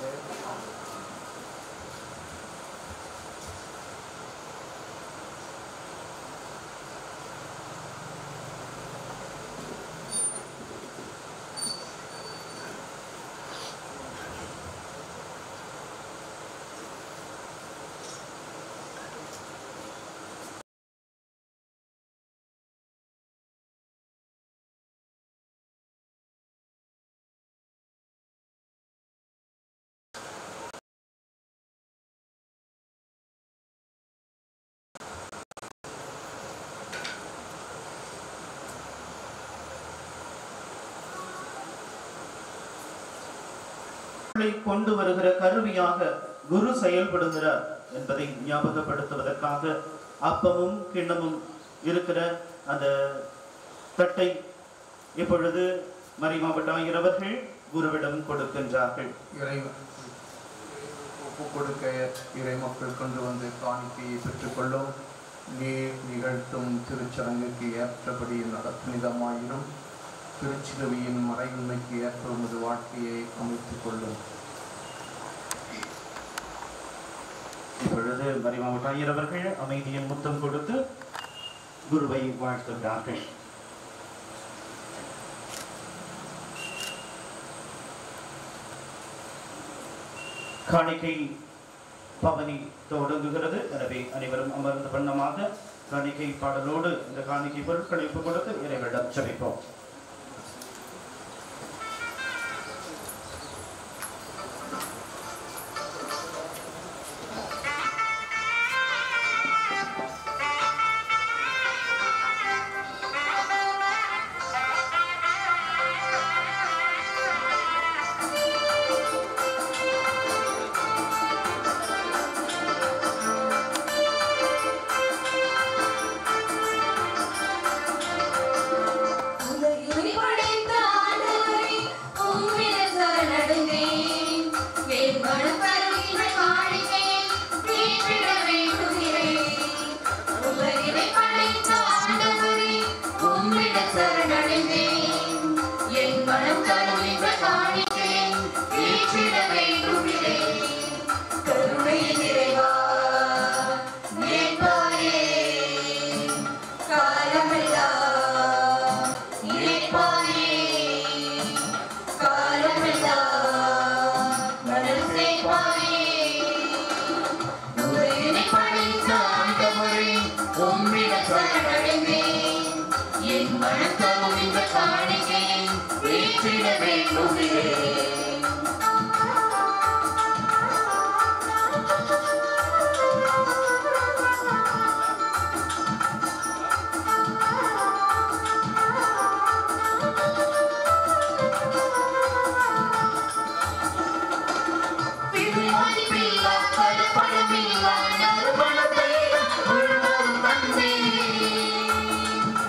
கொண்டு வருகிற கருவியாக குரு செயல்படுகிறார் என்பதை ஞாபகப்படுத்துவதற்காக அப்பமும் கிண்ணமும் இருக்கிற அந்த தட்டை இப்பொழுது மறைமாவட்ட ஆயிரவர்கள் குருவிடம் கொடுக்கின்றார்கள். இறை ஒப்பு கொடுக்க இறை மக்கள் கொண்டு வந்து காணிக்கையை பெற்றுக்கொள்ளும். நீர் நிகழ்த்தும் திருச்சடங்குக்கு ஏற்றபடி நடப்புனிதமாயிரும். திருச்சிலுவையின் மறையுண்மைக்கு ஏற்ப உமது வாழ்க்கையை அமைத்துக் கொள்ளும். இப்பொழுது மறைமாவட்ட ஆயிரவர்கள் அமைதியின் முத்தம் கொடுத்து குருவை வாழ்த்துகிறார்கள். காணிக்கை பவனி தொடங்குகிறது. எனவே அனைவரும் அமர்ந்த வண்ணமாக காணிக்கை பாடலோடு இந்த காணிக்கை பொருட்களை ஒப்புக் கொடுத்து இறைவனிடம் ஜெபிப்போம்.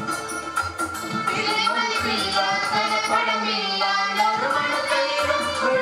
படம்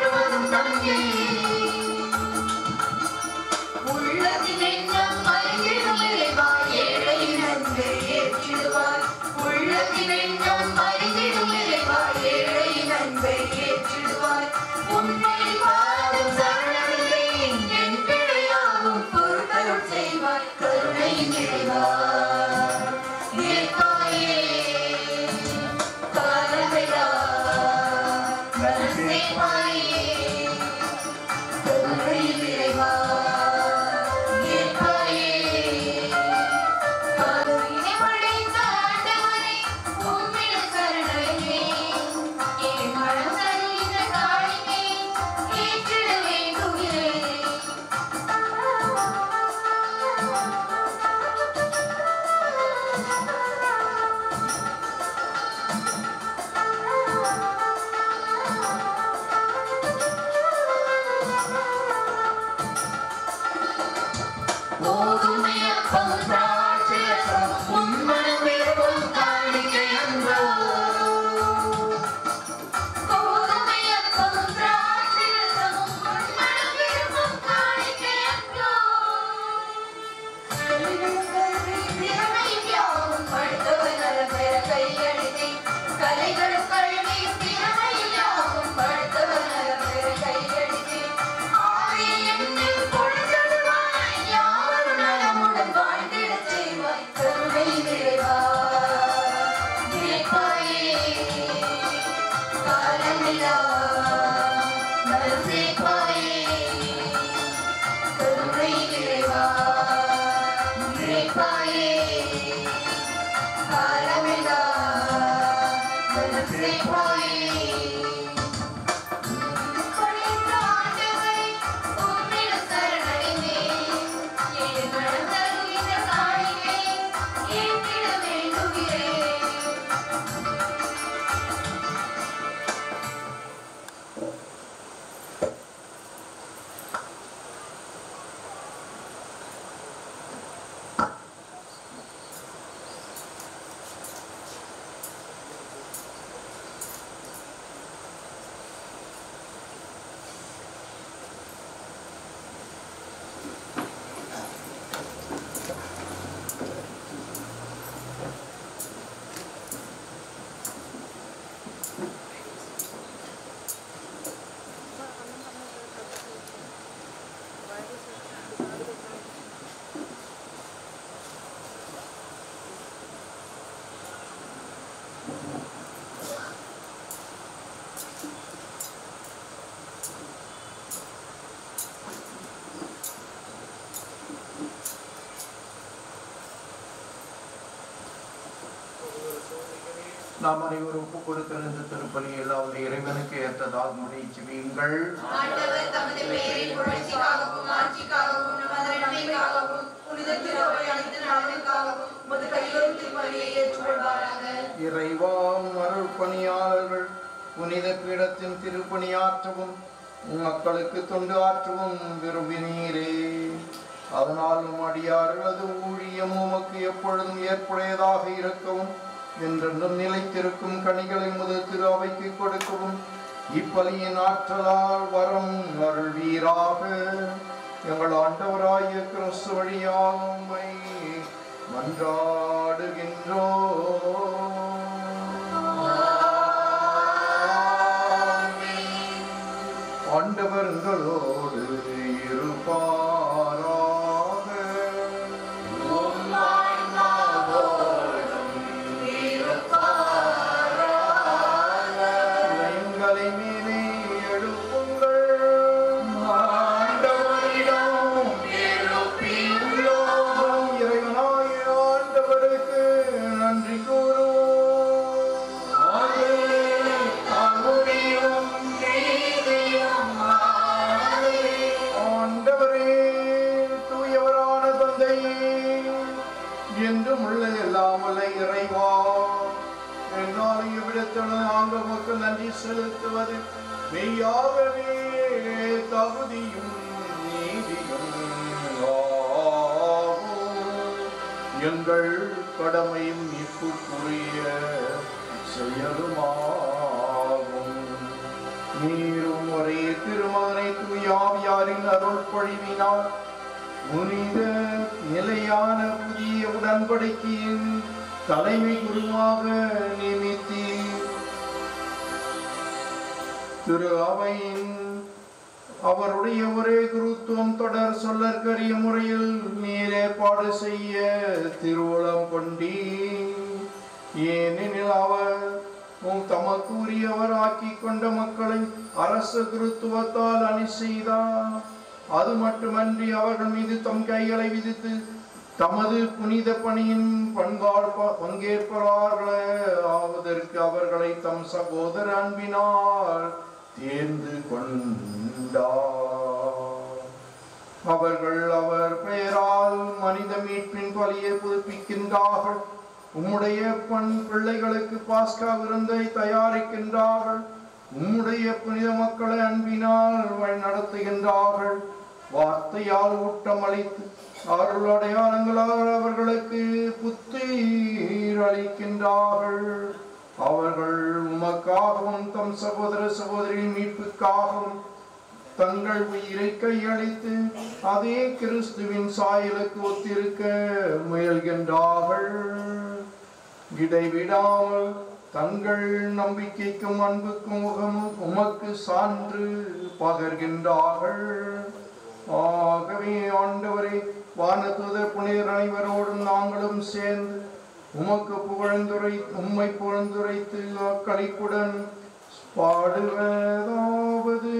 கோதுமையப்பம் திராட்சைரசம் உன்மனம் விரும்பும் காணிக்கை அன்றோ. கோதுமையப்பம் திராட்சைரசம் உன்மனம் விரும்பும் காணிக்கை அன்றோ. திறமையாவும் படித்தவர் நலம் பெற கையெழுத்தி கலைகளும் கல்வியும் திறமையாவும் படித்தவர் நலம் பெற கையெழுத்தி ஆவி என்னில் பொழுதழுவாய் யாவரும் நலமுடன் வாழ்ந்திடச் செய்வாய் கருணை நிறைவா. இறைப்பாயே காலமில்லா நலம் சேர்ப்பாயே கருணை நிறைவா. இறைப்பாயே காலமில்லா நலம் சேர்ப்பாயே. படைத்த ஆண்டவரை உம்மிடம் சரணடைந்தேன். என் மனம் தரும் இந்த காணிக்கையை ஏற்றிட வேண்டுகிறேன். நாம் அனைவரும் ஒப்புக் கொடுத்திருந்த திருப்பலி எல்லாம் இறைவனுக்கு ஏற்றதாக முடிச்சுவீங்கள். ஆண்டவர் தமது பெயரின் புகழ்ச்சிக்காகவும் ஆட்சிக்காகவும் நமது நன்மைக்காகவும் புனித திருவை அனைத்து நலனுக்காகவும் உமது கையிலும் திருப்பலியை ஏற்றுக்கொள்வாராக. இறைவா, அருள் பணியாளர்கள் புனித பீடத்தின் திருப்பணியாற்றவும் மக்களுக்கு தொண்டு ஆற்றவும் விரும்பினீரே. அதனால் உம் அடியார்களது ஊழியம் உமக்கு எப்பொழுதும் ஏற்புடையதாக இருக்கவும் என்றென்றும் நிலைத்திருக்கும் கனிகளை முது திரு அவைக்கு கொடுக்கவும் இப்பலியின் ஆற்றலால் வரம் அருள்வீராக. எங்கள் ஆண்டவராகிய கிறிஸ்து வழியாக உம்மை மன்றாடுகின்றோம். ஆண்டவர் உங்களோடு இருப்பாராக. எங்களை மீறி எழுப்புங்கள். ஆண்டவரிடம் எழுப்பியுள்ளோம். இறைவனாகிய ஆண்டவருக்கு நன்றி கூறுவோம். ஆண்டவரே, தூயவரான தந்தையே, என்றும் உள்ள எல்லாம் வல்ல இறைவா, என்னால் இவ்விடத்தில் நாங்கள் உமக்கு நன்றி செலுத்துவது மெய்யாகவே தகுதியும் நீதியும் ஆகும். எங்கள் கடமையும் மீட்புக்குரிய செயலுமாகும். நீரும் ஒரே திருமகனை தூயாவியாரின் அருள் பொழிவினால் புனித நிலையான புதிய உடன்படிக்கையின் தலைமை குருவாக நியமித்தீர். திரு அவையின் அவருடைய ஒரே குருத்துவம் தொடர் சொல்லற்கரிய முறையில் நீர் ஏற்பாடு செய்ய திருவுளம் கொண்டீர். ஏனெனில் அவர் உம் தமக்கு உரியவர் ஆக்கி கொண்ட மக்களை அரச குருத்துவத்தால் அணி செய்தார். அது மட்டுமன்றி அவர்கள் மீது தம் கைகளை விதித்து தமது புனித பணியின் பண்பால் பங்கேற்பார்களே ஆவதற்கு அவர்களை தம் சகோதர அன்பினால் தேர்ந்து கொண்டார். அவர்கள் அவர் பெயரால் மனித மீட்பின் பலியை புதுப்பிக்கின்றார்கள். உம்முடைய பண் பிள்ளைகளுக்கு பாஸ்கா விருந்தை தயாரிக்கின்றார்கள். உம்முடைய புனித மக்களை அன்பினால் வழி நடத்துகின்றார்கள். வார்த்தையால் ஊட்டம் அளித்து அருளடையாளங்களாக அவர்களுக்கு புத்துயிர் அளிக்கின்றார்கள். அவர்கள் உமக்காகவும் தம் சகோதர சகோதரியின் மீட்புக்காகவும் தங்கள் உயிரை கையளித்து அதே கிறிஸ்துவின் சாயலுக்கு ஒத்திருக்க முயல்கின்றார்கள். இடைவிடாமல் தங்கள் நம்பிக்கைக்கும் அன்புக்கும் முகமும் உமக்கு சான்று பகர்கின்றார்கள். ஆகவே ஆண்டவரே, வானதூதர் புனிதர் அனைவரோடும் நாங்களும் சேர்ந்து உமக்கு புகழ்ந்துரை உம்மை புகழ்ந்துரைத்து அக்களிப்புடன் பாடுவதாவது: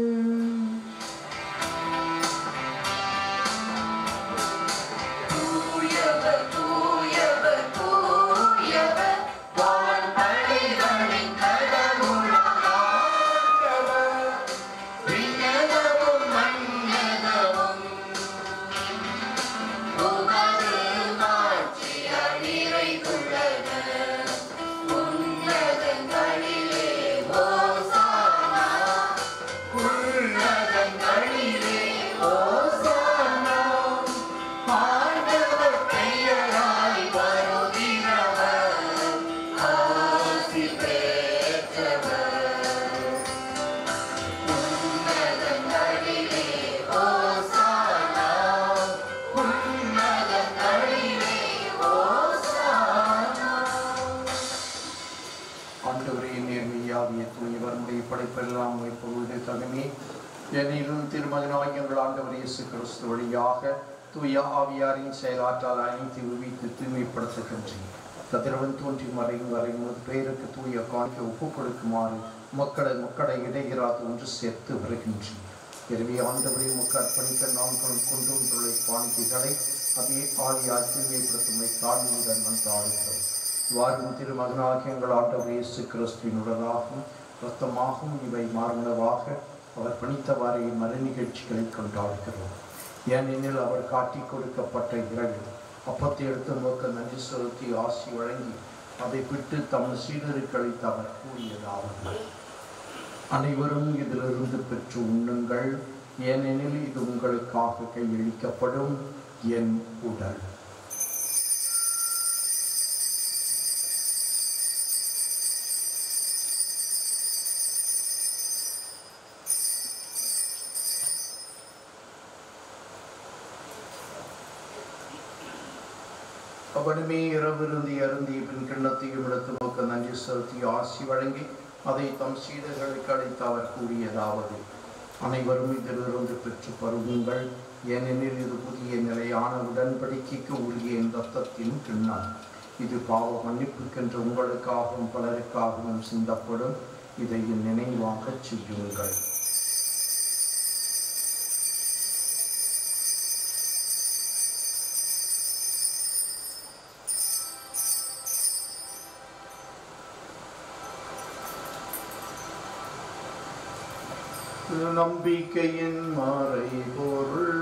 என்னிலும் திருமகனாகிய எங்கள் ஆண்டவர் இயேசு கிறிஸ்து வழியாக தூய ஆவியாரின் செயலாற்றால் அனைத்து உருவித்து தூய்மைப்படுத்துகின்றேன். கதிரவன் தோன்றி மறையும் வரை உமது பெயருக்கு தூய காணிக்க ஒப்புக் கொடுக்குமாறு மக்களை மக்களை இடையிறாது ஒன்று சேர்த்து வருகின்றேன். எனவே ஆண்டவரை முக்க அர்ப்பணிக்க நாங்கள் கொண்டு வந்துள்ள காணிக்கைகளை அதே ஆவியார் தூய்மைப்படுத்துமை தாழ்வுடன் வந்தாடுகிறோம். வாரும் திருமகனாகிய எங்கள் ஆண்டவர் இயேசு கிறிஸ்துவின் உடலாகவும் இரத்தமாகவும் இவை மாறுணவாக அவர் பணித்தவாறு மறு நிகழ்ச்சிகளை கொண்டாடுகிறோம். ஏனெனில் அவர் காட்டி கொடுக்கப்பட்ட இரவு அப்பத்தை எடுத்து நோக்க நன்றி செலுத்தி ஆசி வழங்கி அதை விட்டு தம் சீடருக்கு அளித்து அவர் கூறியதாவது: அனைவரும் இதிலிருந்து பெற்று உண்ணுங்கள், ஏனெனில் இது உங்களுக்காக கையளிக்கப்படும் என் உடல். அவனுமே இரவிருந்தி அருந்திய பின் கிண்ணத்தையும் எடுத்து நோக்க நன்றி செலுத்தி ஆசி வழங்கி அதை தம் சீடர்களுக்கு அளித்து அவர் கூறியதாவது: அனைவரும் இதிலிருந்து பெற்று பருகுங்கள், ஏனெனில் இது புதிய நிலையான உடன்படிக்கைக்கு உரிய என் ரத்தத்தின் கிண்ணம். இது பாவ மன்னிப்புக்கென்று உங்களுக்காகவும் பலருக்காகவும் சிந்தப்படும். இதை நினைவாக செய்யுங்கள். நம்பிக்கையின் மறைபொருள்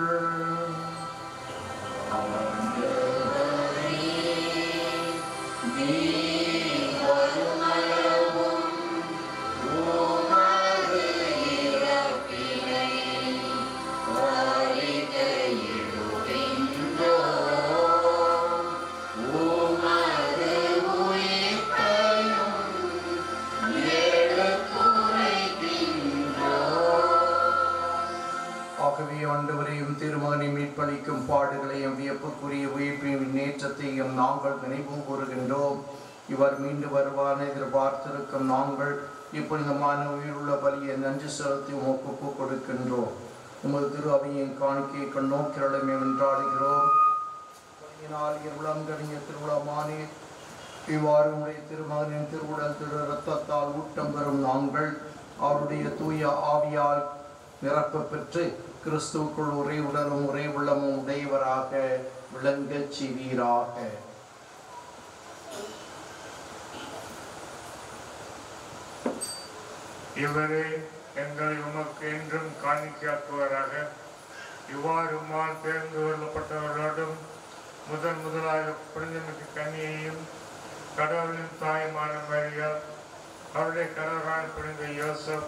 திருமகனை மீட்பளிக்கும் பாடுகளையும் வியப்புக்குரிய உயிர்ப்பின் நேற்றத்தையும் நாங்கள் நினைவு கூறுகின்றோம். இவர் மீண்டு வருவான எதிர்பார்த்திருக்கும் நாங்கள் இப்புனிதமான உயிருள்ள பலியை நன்றி செலுத்தி ஒப்புக்கு கொடுக்கின்றோம். உமது திரு அவையின் காணிக்கையை கண்ணோக்கிரளை வென்றாடுகிறோம். உளங்கணிய திருவிழாமானே, இவ்வாறு உடைய திருமகனின் திருவுடல் திரு இரத்தத்தால் ஊட்டம் பெறும் நாங்கள் அவருடைய தூய ஆவியால் நிரப்ப பெற்று கிறிஸ்துவுக்குள் ஒரே உடலும் ஒரே உள்ளமும் உடையவராக விளங்கச் செய்வீராக. இவரே எங்களை உமக்கு என்றும் காணிக்கையாக்குவராக. இவ்வாறு மால் தேர்ந்து கொள்ளப்பட்டவர்களோடும் முதன் முதலாக புனிதமிக்க கன்னியையும் கடவுளின் தாயுமான மரியாள், அவருடைய கணவரான புனித யோசப்,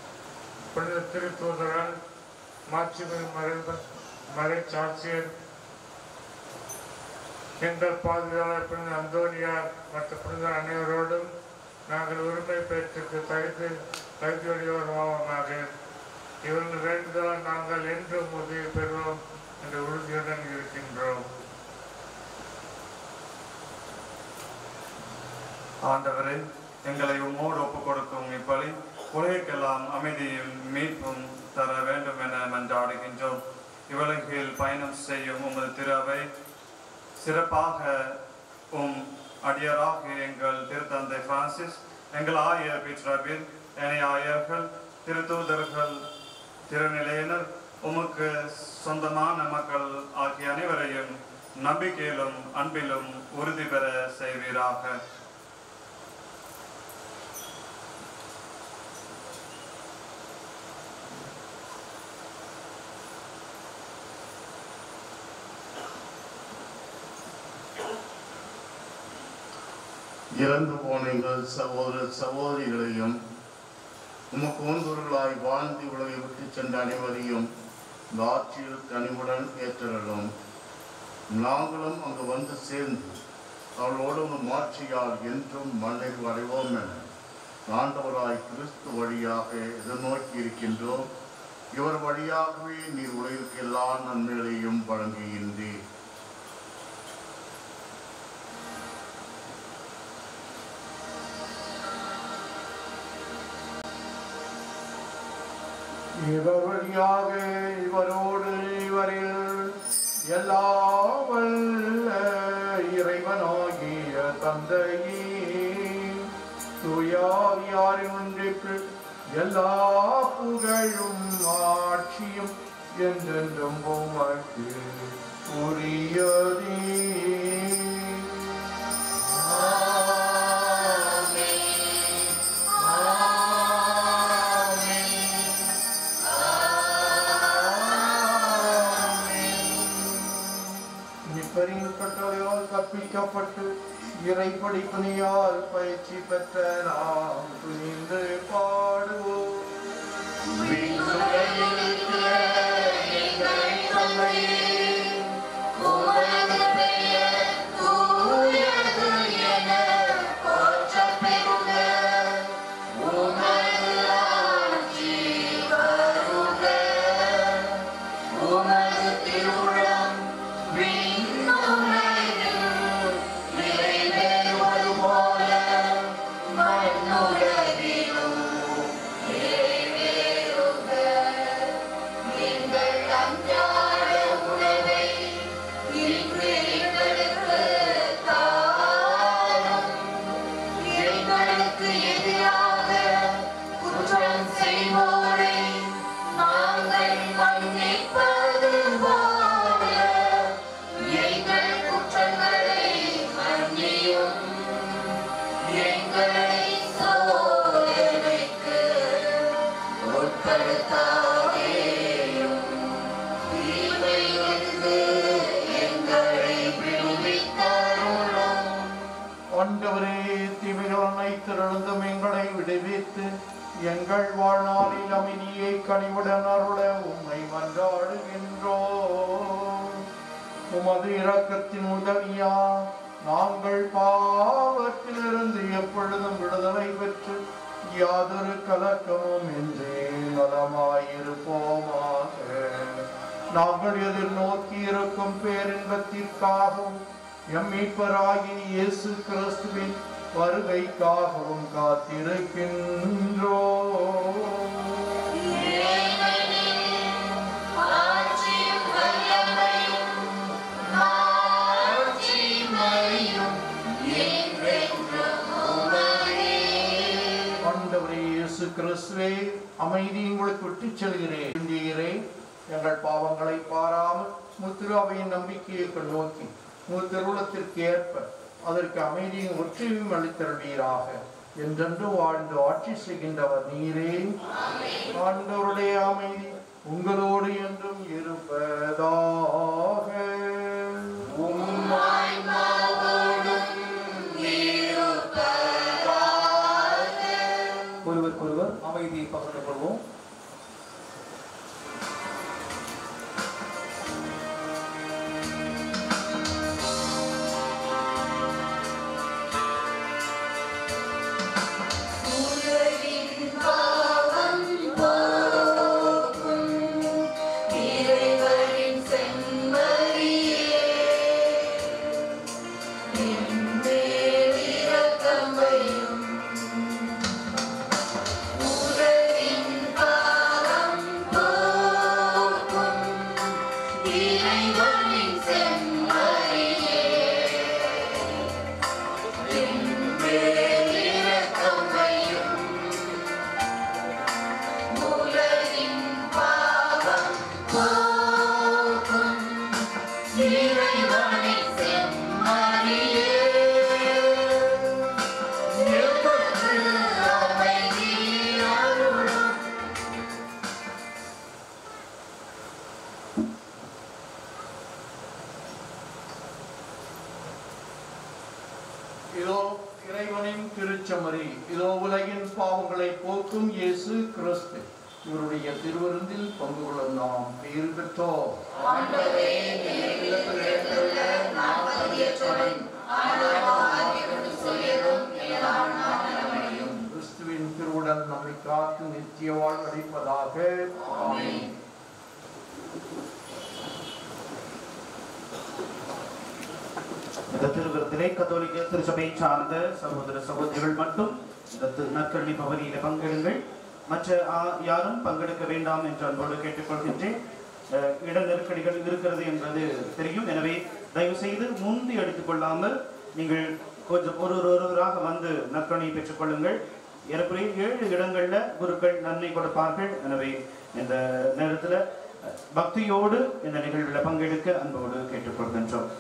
புனித திருத்தூதரால் மாட்சிமிகு மறை மறைச்சாட்சியர் எங்கள் பாதுகாவலர் புனித அந்தோனியார் மற்ற புனித அனைவரோடும் நாங்கள் உரிமை பெற்றுக்கு தகுதி தகுதியுடையோருமாக இவர்கள் வேண்டுதலால் நாங்கள் என்றும் உதவி பெறுவோம் என்ற உறுதியுடன் இருக்கின்றோம். ஆண்டவரே, எங்களை உம்மோடு ஒப்புக் கொடுக்கும் இப்பலி உலகிற்கெல்லாம் அமைதியும் மீட்பும் தர வேண்டும் என மன்றாடுகின்றோம். இவ்வுலகில் பயணம் செய்யும் உமது திருவை சிறப்பாக உம் அடியராக எங்கள் திருத்தந்தை பிரான்சிஸ், எங்கள் ஆயர் பீட்ராபில், ஏனைய ஆயர்கள், திருத்தூதர்கள், திருநிலையினர், உமக்கு சொந்தமான மக்கள் ஆகிய அனைவரையும் நம்பிக்கையிலும் அன்பிலும் உறுதி பெற செய்வீராக. இறந்து போன எங்கள் சகோதர சகோதரிகளையும் உமக்கு ஓந்தூர்களாய் வாழ்ந்து உலகை விட்டு சென்ற அனைவரையும் இந்த ஆட்சியில் கனிவுடன் ஏற்றலும் நாங்களும் அங்கு வந்து சேர்ந்து அவளோடு ஒரு மாட்சியால் என்றும் மண்ணில் வரைவோம் என ஆண்டவராய் கிறிஸ்து வழியாக எதிர்நோக்கி இருக்கின்றோம். இவர் வழியாகவே நீர் உலகிற்கு எல்லா நன்மைகளையும் வழங்குகின்றீர். இவர் வழியாக இவரோடு இவரில் எல்லா வல்ல இறைவனாகிய தந்தையே தூயாவியாரின் ஒன்றிற்கு எல்லா புகழும் ஆட்சியும் என்றென்றும் உமக்கு உரியதே. கற்பிக்கப்பட்டு இறை படிப்பணியால் பயிற்சி பெற்ற நாம் துணிந்து பாடுவோம். எங்கள் வாழ்நாளில் அமைதியை கனிவுடன் அருள உம்மை மன்றாடுகின்றோம். உமது இரக்கத்தின் உதவியா நாங்கள் பாவத்திலிருந்து எப்பொழுதும் விடுதலை பெற்று யாதொரு கலக்கமும் இன்றி நலமாயிருப்போமாக. நாங்கள் எதிர்நோக்கி இருக்கும் பேரின்பத்திற்காகவும் எம் மீட்பராகிய இயேசு கிறிஸ்துவின் வருகைக்காகவும் காத்திருக்கின்றோம். ஆண்டவரே இயேசு கிறிஸ்துவே, அமைதி உங்களுக்கு விட்டுச் செல்கிறேன். எங்கள் பாவங்களை பாராமல் முத்திராவையின் நம்பிக்கையை நோக்கி முத்திருளத்திற்கு ஏற்ப அதற்கு அமைதியும் ஒற்றையும் அளித்தருவீராக. என்றென்று வாழ்ந்து ஆட்சி செய்கின்றவர் நீரே. ஆண்டவருடைய அமைதி உங்களோடு என்றும் இருப்பதாக. ஒருவருக்கொருவர் அமைதியை பகிர்ந்து கொள்வோம். இதோ இறைவனின் திருச்சமரி, இதோ உலகின் பாவங்களை போக்கும் இயேசு கிறிஸ்து. இவருடைய திருவிருந்தில் பங்கு கொள்ள நாம் பேறு பெற்றோம். கிறிஸ்துவின் திருவுடல் நம்மை காத்து நித்திய வாழ்வளிப்பதாக. ஆமென். இந்த திருவிருந்திலே கத்தோலிக்க திருச்சபையை சார்ந்த சகோதர சகோதரிகள் மட்டும் இந்த நற்கருணை பவனியில பங்கெடுங்கள். மற்ற யாரும் பங்கெடுக்க வேண்டாம் என்று அன்போடு கேட்டுக்கொள்கின்றேன். இட நெருக்கடிகள் இருக்கிறது என்பது தெரியும். எனவே தயவு செய்து முந்தி எடுத்துக் கொள்ளாமல் நீங்கள் கொஞ்சம் ஒரு ஒருவராக வந்து நற்கருணை பெற்றுக் கொள்ளுங்கள். ஏறக்குறைய ஏழு இடங்கள்ல குருக்கள் நன்மை கொடுப்பார்கள். எனவே இந்த நேரத்தில் பக்தியோடு இந்த நிகழ்வில் பங்கெடுக்க அன்போடு கேட்டுக்கொள்கின்றோம்.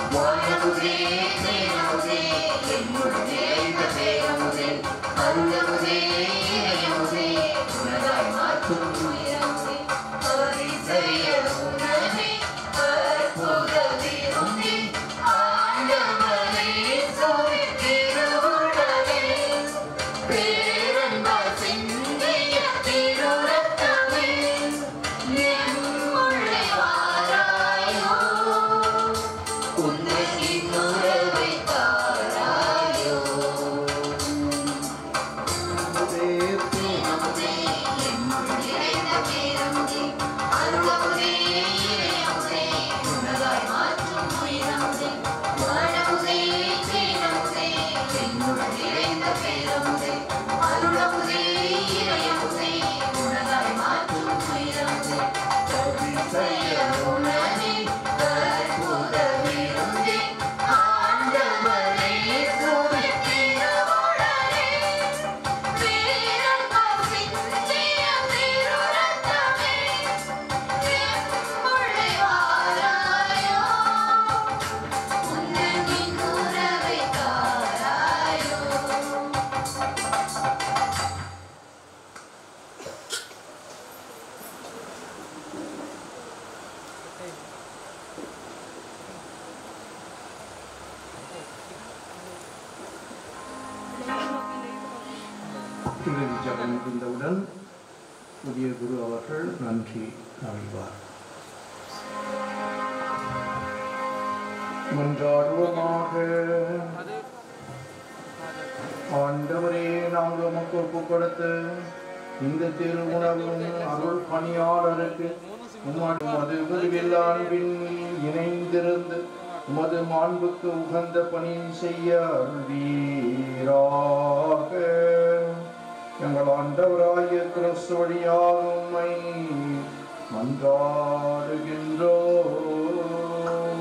வானமுதே தேனமுதே என்னுடன் நிறைந்த பேரமுதே அருளமுதே இறையமுதே உலகாய் மாற்றும் உயிரமுதே பரிசரிய உணவே அற்புத வீரமுதே ஆண்டவரே சுவை திருவுடலே பேரன்பால் சிந்திய திருரத்தமே எம்முள்ளே வாராயோ உன்னின் உறவை தாராயோ தேவனமுதே எம்முள் நிறைந்த பேரமுதே அருளமுதே இறையமுதே உலகாய் மாற்றும் உயிரமுதே வானமுதே தேனமுதே என்னுள் நிறைந்த பேரமுதே அருளமுதே இறையமுதே உலகாய் மாற்றும் உயிரமுதே அதிசய உணவே அற்புத விருந்தே ஆண்டவரே சுவை திருவுடலே பேரன்பால் சிந்திய திருரத்தமே எம்முள்ளே வாராயோ உன்னின் உறவை தாராயோ இறுதி ஜபம் முடிந்தவுடன் புதிய குரு அவர்கள் நன்றி அறிவார். மன்றாடுவோமாக. ஆண்டவரே, நாங்கள் உமக்கு ஒப்புக் கொடுத்து இந்த திரு உணவும் அருள் பணியாளருக்கு உமது உருவில் அன்பின் இணைந்திருந்து உமது மாண்புக்கு உகந்த பணி செய்ய அருள்வீராக. எங்கள் ஆண்டவராகிய கிறிஸ்து வழியாக உம்மை மன்றாடுகின்றோம்.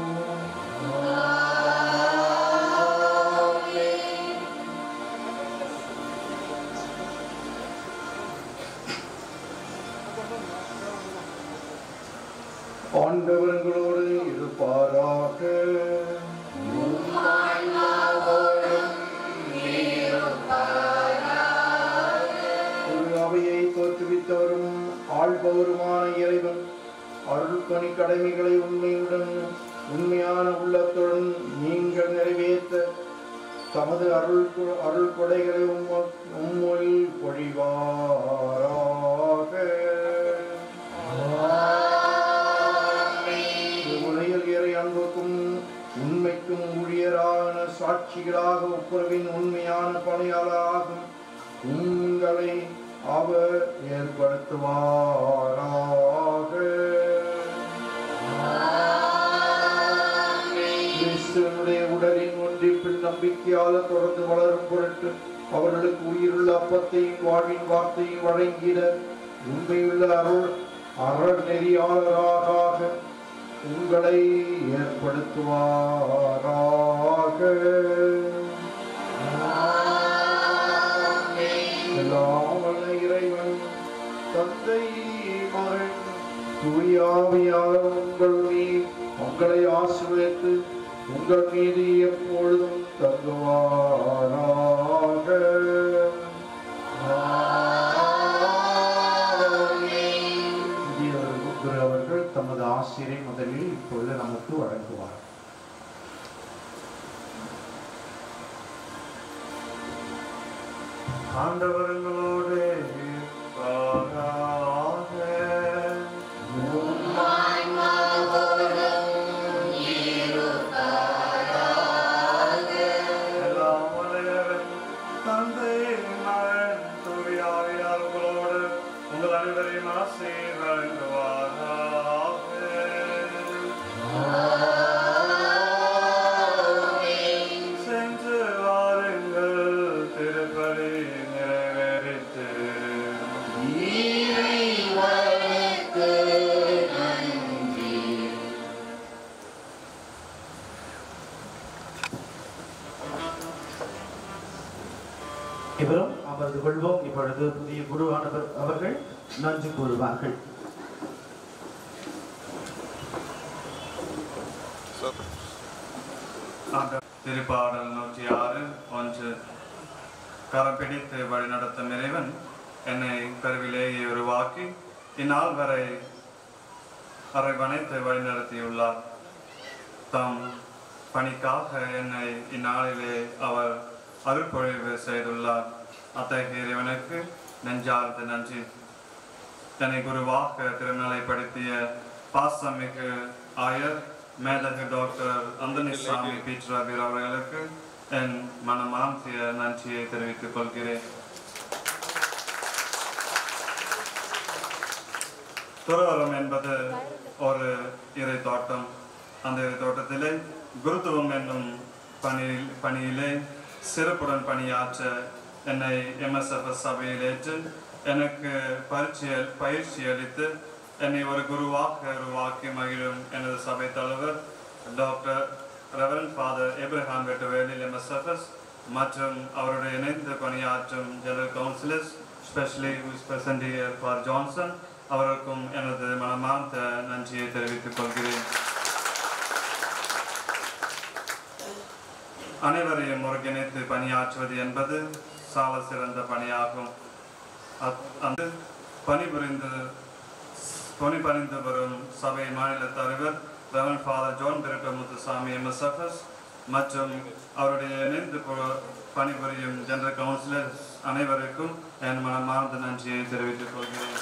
ஆண்டவர்களோடு இருப்பாராக. ஒரு அவையை தோற்றுவித்தவரும் ஆள்பவருமான இறைவன் அருள்பணி கடமைகளை உண்மையுடன் உண்மையான உள்ளத்துடன் நீங்கள் நிறைவேற்ற தமது அருள் அருள் கொடைகளை உம்மொழி பொழிவாராக. உலகில் இறை அன்புக்கும் உண்மைக்கும் ஊழியரான சாட்சிகளாக ஒப்புரவின் உண்மையான பணியாளராகும் உங்களை அவர் ஏற்படுத்துவாராக. கிறிஸ்துவனுடைய உடலின் ஒன்றிப்பில் நம்பிக்கையால் தொடர்ந்து வளரும் பொருட்டு அவர்களுக்கு உயிருள்ள அப்பத்தையும் வாழ்வின் வார்த்தையும் வழங்கிட உண்மையுள்ள அருள் அருள் நெறியாளராக உங்களை ஏற்படுத்துவாராக. எல்லாம் வல்ல இறைவன் தந்தை மகன் தூயாவியார் உங்கள் மீது உங்களை ஆசீர்வதித்து உங்கள் மீது எப்பொழுதும் தங்குவாராக. அவர்கள் தமது ஆசிரியை முதலில் இப்பொழுது நமக்கு வழங்குவார். ஆண்டவர்களோடு எல்லாம் வல்லவன் தந்தை மகன் தூய ஆவியானவர்களோடு உங்கள் அனைவரையும் ஆசீர்வதிப்பாராக. சென்று வாருங்கள், திருப்பலி நிறைவேறிற்று. இவரும் அமர்ந்து கொள்வோம். இப்பொழுது புதிய குருவானவர் அவர்கள் நன்றி கூறுவார்கள். திருப்பாடல் நூற்றி ஆறு ஒன்று. கரம் பிடித்து வழிநடத்தும் இறைவன் என்னை கருவிலேயே உருவாக்கி இந்நாள் வரை அரவணைத்து வழிநடத்தியுள்ளார். தம் பணிக்காக என்னை இந்நாளிலே அவர் அருள்பொழிவு செய்துள்ளார். அத்தகைய இறைவனுக்கு நெஞ்சார்ந்த நன்றி. என்னை குருவாக திருநிலைப்படுத்திய பாசமிகு ஆயர் மேதகு டாக்டர் அந்தனிசாமி பீட்ராபீர் அவர்களுக்கு என் மனமார்ந்த நன்றியை தெரிவித்துக் கொள்கிறேன். துறவரம் என்பது ஒரு இறை தோட்டம். அந்த இறை தோட்டத்திலே குருத்துவம் என்னும் பணி பணியிலே சிறப்புடன் பணியாற்ற என்னை எம்எஸ்எஃப்எஸ் சபையில் ஏற்று எனக்கு பயிற்சி பயிற்சி அளித்து என்னை ஒரு குருவாக உருவாக்கி மகிழும் எனது சபை தலைவர் doctor reverend father Abraham Vettuvelil MSFS மற்றும் அவருடைய இணைந்து பணியாற்றும் general councillors specially present here for Johnson அவருக்கும் எனது மனமார்ந்த நன்றியை தெரிவித்துக் கொள்கிறேன். அனைவரையும் ஒருங்கிணைத்து பணியாற்றுவது என்பது சால சிறந்த பணியாகும். அந்த பணிபுரிந்து பணிபுரிந்து வரும் சபை மாநில தலைவர் reverend father John Peratto Muthusamy MSFS மற்றும் அவருடைய இணைந்து பணிபுரியும் ஜெனரல் கவுன்சிலர்ஸ் அனைவருக்கும் என் மனமார்ந்த நன்றியை தெரிவித்துக் கொள்கிறேன்.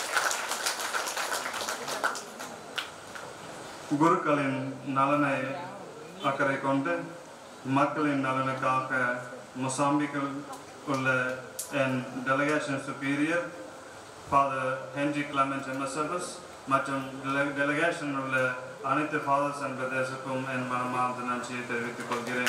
குருக்களின் நலனை அக்கறை கொண்டு மக்களின் நலனுக்காக மொசாம்பிக்கில் உள்ள என் delegation superior father Henry Clement MSFS மற்றும் டெலிகேஷன் உள்ள அனைத்து ஃபாதர்ஸ் அண்ட் பிரதர்ஸுக்கும் என் மனமார்ந்த நன்றியை தெரிவித்துக் கொள்கிறேன்.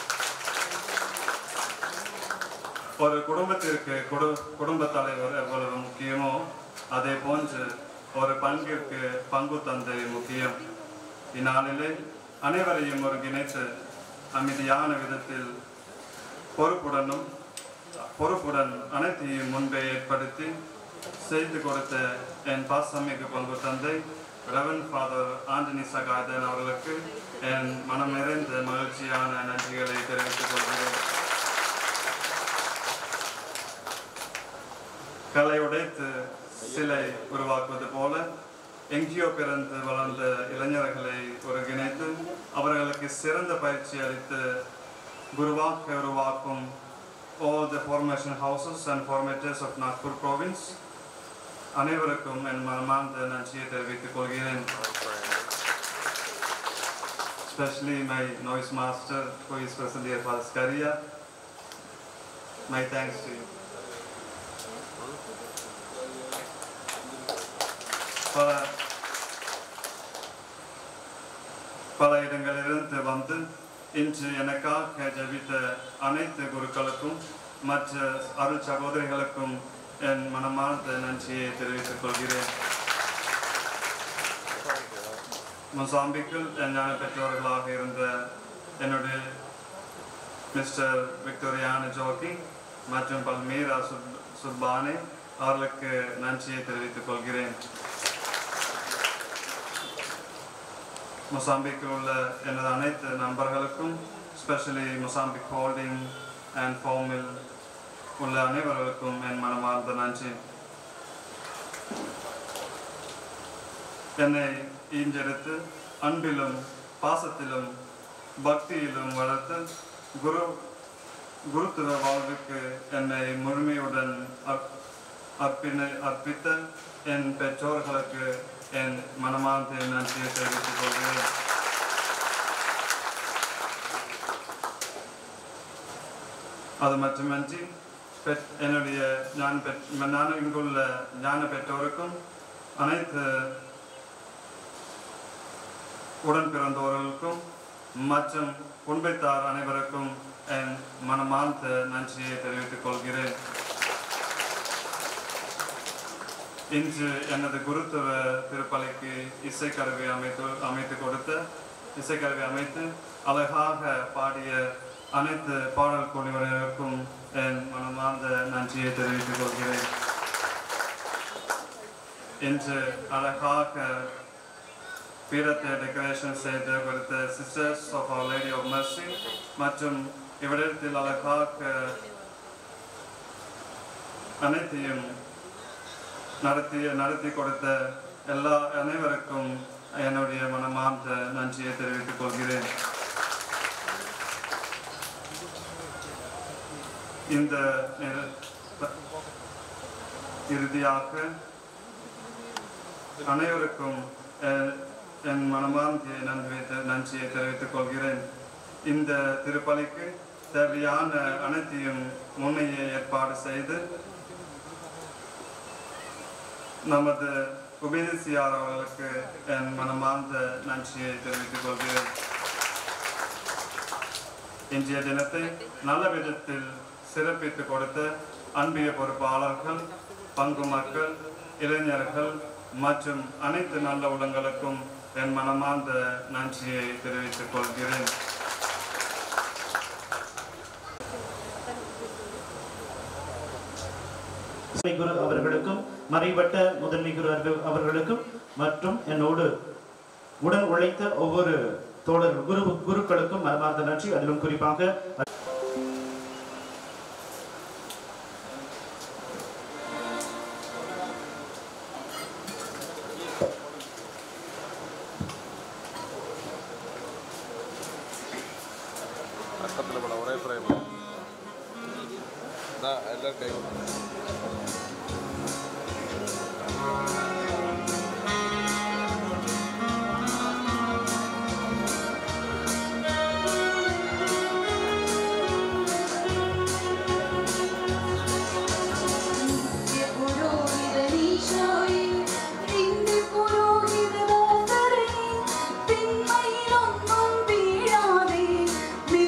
ஒரு குடும்பத்திற்கு குடு குடும்ப தலைவர் எவ்வளவு முக்கியமோ அதே போன்று ஒரு பங்கிற்கு பங்கு தந்தை முக்கியம். இந்நாளிலே அனைவரையும் ஒருங்கிணைத்து அமைதியான விதத்தில் பொறுப்புடனும் பொறுப்புடன் அனைத்தையும் முன்பே ஏற்படுத்தி செய்து கொடுத்த என் பாசமிகு பங்கு தந்தை ரெவரண்ட் ஃபாதர் ஆண்டனி சகாதன் அவர்களுக்கு என் மனம் நிறைந்த மகிழ்ச்சியான நன்றிகளை தெரிவித்துக் கொள்கிறேன். கலை உடைத்து சிலை உருவாக்குவது போல எங்கேயோ பிறந்து வளர்ந்த இளைஞர்களை ஒருங்கிணைத்து அவர்களுக்கு சிறந்த பயிற்சி அளித்து குருவாக உருவாக்கும் all the formation houses and formators of Nagpur province அனைவருக்கும் என் மனமார்ந்த நன்றியை தெரிவித்துக் கொள்கிறேன். Especially my noise master who is present here, Father Scaria. My thanks to you. பல பல இடங்களிலிருந்து வந்து இன்று எனக்காக ஜெபித்த அனைத்து குருக்களுக்கும் மற்ற அருள் சகோதரிகளுக்கும் என் மனமார்ந்த நன்றியை தெரிவித்துக் கொள்கிறேன். மொசாம்பிக்கில் ஞான பெற்றோர்களாக இருந்த என்னுடைய மிஸ்டர் விக்டோரியானா ஜோகி மற்றும் பல்மீரா சுப்பானே அவர்களுக்கு நன்றியை தெரிவித்துக் கொள்கிறேன். மொசாம்பிக்கில் உள்ள எனது அனைத்து நண்பர்களுக்கும் ஸ்பெஷலி மொசாம்பிக் ஹோல்டிங் அண்ட் ஃபார்மில் உள்ள அனைவர்களுக்கும் என் மனமார்ந்த நன்றி. என்னை ஈஞ்செடுத்து அன்பிலும் பாசத்திலும் பக்தியிலும் வளர்த்து குரு குருத்துவ வாழ்வுக்கு என்னை முழுமையுடன் அர்ப்பின அர்ப்பித்த என் பெற்றோர்களுக்கு என் மனமார்ந்த நன்றியை தெரிவித்துக் கொள்கிறேன். அது மட்டுமன்றி என்னுடைய ஞான பெற்ற நான் இங்குள்ள ஞான பெற்றோருக்கும் அனைத்து உடன் பிறந்தவர்களுக்கும் மற்றும் குடும்பத்தார் அனைவருக்கும் என் மனமார்ந்த நன்றியை தெரிவித்துக் கொள்கிறேன். இன்று எனது குருத்துவ திருப்பலிக்கு இசைக்கருவி அமைத்து அமைத்து கொடுத்த இசைக்கருவி அமைத்து அழகாக பாடிய அனைத்து பாடல் குழுவினருக்கும் என் மனமார்ந்த நன்றியை தெரிவித்துக் கொள்கிறேன். இன்று அழகாக பீடத்தை டெக்கரேஷன் செய்து கொடுத்த sisters of our lady of mercy மற்றும் இவ்விடத்தில் அழகாக அனைத்தையும் நடத்தி நடத்தி கொடுத்த எல்லா அனைவருக்கும் என்னுடைய மனமார்ந்த நன்றியை தெரிவித்துக் கொள்கிறேன். இந்த இறுதியாக அனைவருக்கும் என் மனமார்ந்த நன்றி நன்றியை தெரிவித்துக் கொள்கிறேன். இந்த திருப்பலிக்கு தேவையான அனைத்தையும் முன்னையே ஏற்பாடு செய்து நமது உபதேசியார் அவர்களுக்கு என் மனமார்ந்த நன்றியை தெரிவித்துக் கொள்கிறேன். இன்றைய தினத்தை நல்ல விதத்தில் சிறப்பித்துக் கொடுத்த அன்பிய பொறுப்பாளர்கள், பங்கு மக்கள், இளைஞர்கள் மற்றும் அனைத்து நல்ல உள்ளங்களுக்கும் என் மனமார்ந்த நன்றியை தெரிவித்துக் கொள்கிறேன். குரு அவர்களுக்கும் மறைவட்ட முதன்மை குரு அவர்களுக்கும் மற்றும் என்னோடு உடன் உழைத்த ஒவ்வொரு தோழர் குரு குருக்களுக்கும் மனமார்ந்த நன்றி. அதிலும் குறிப்பாக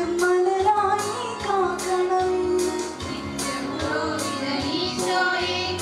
Sorry.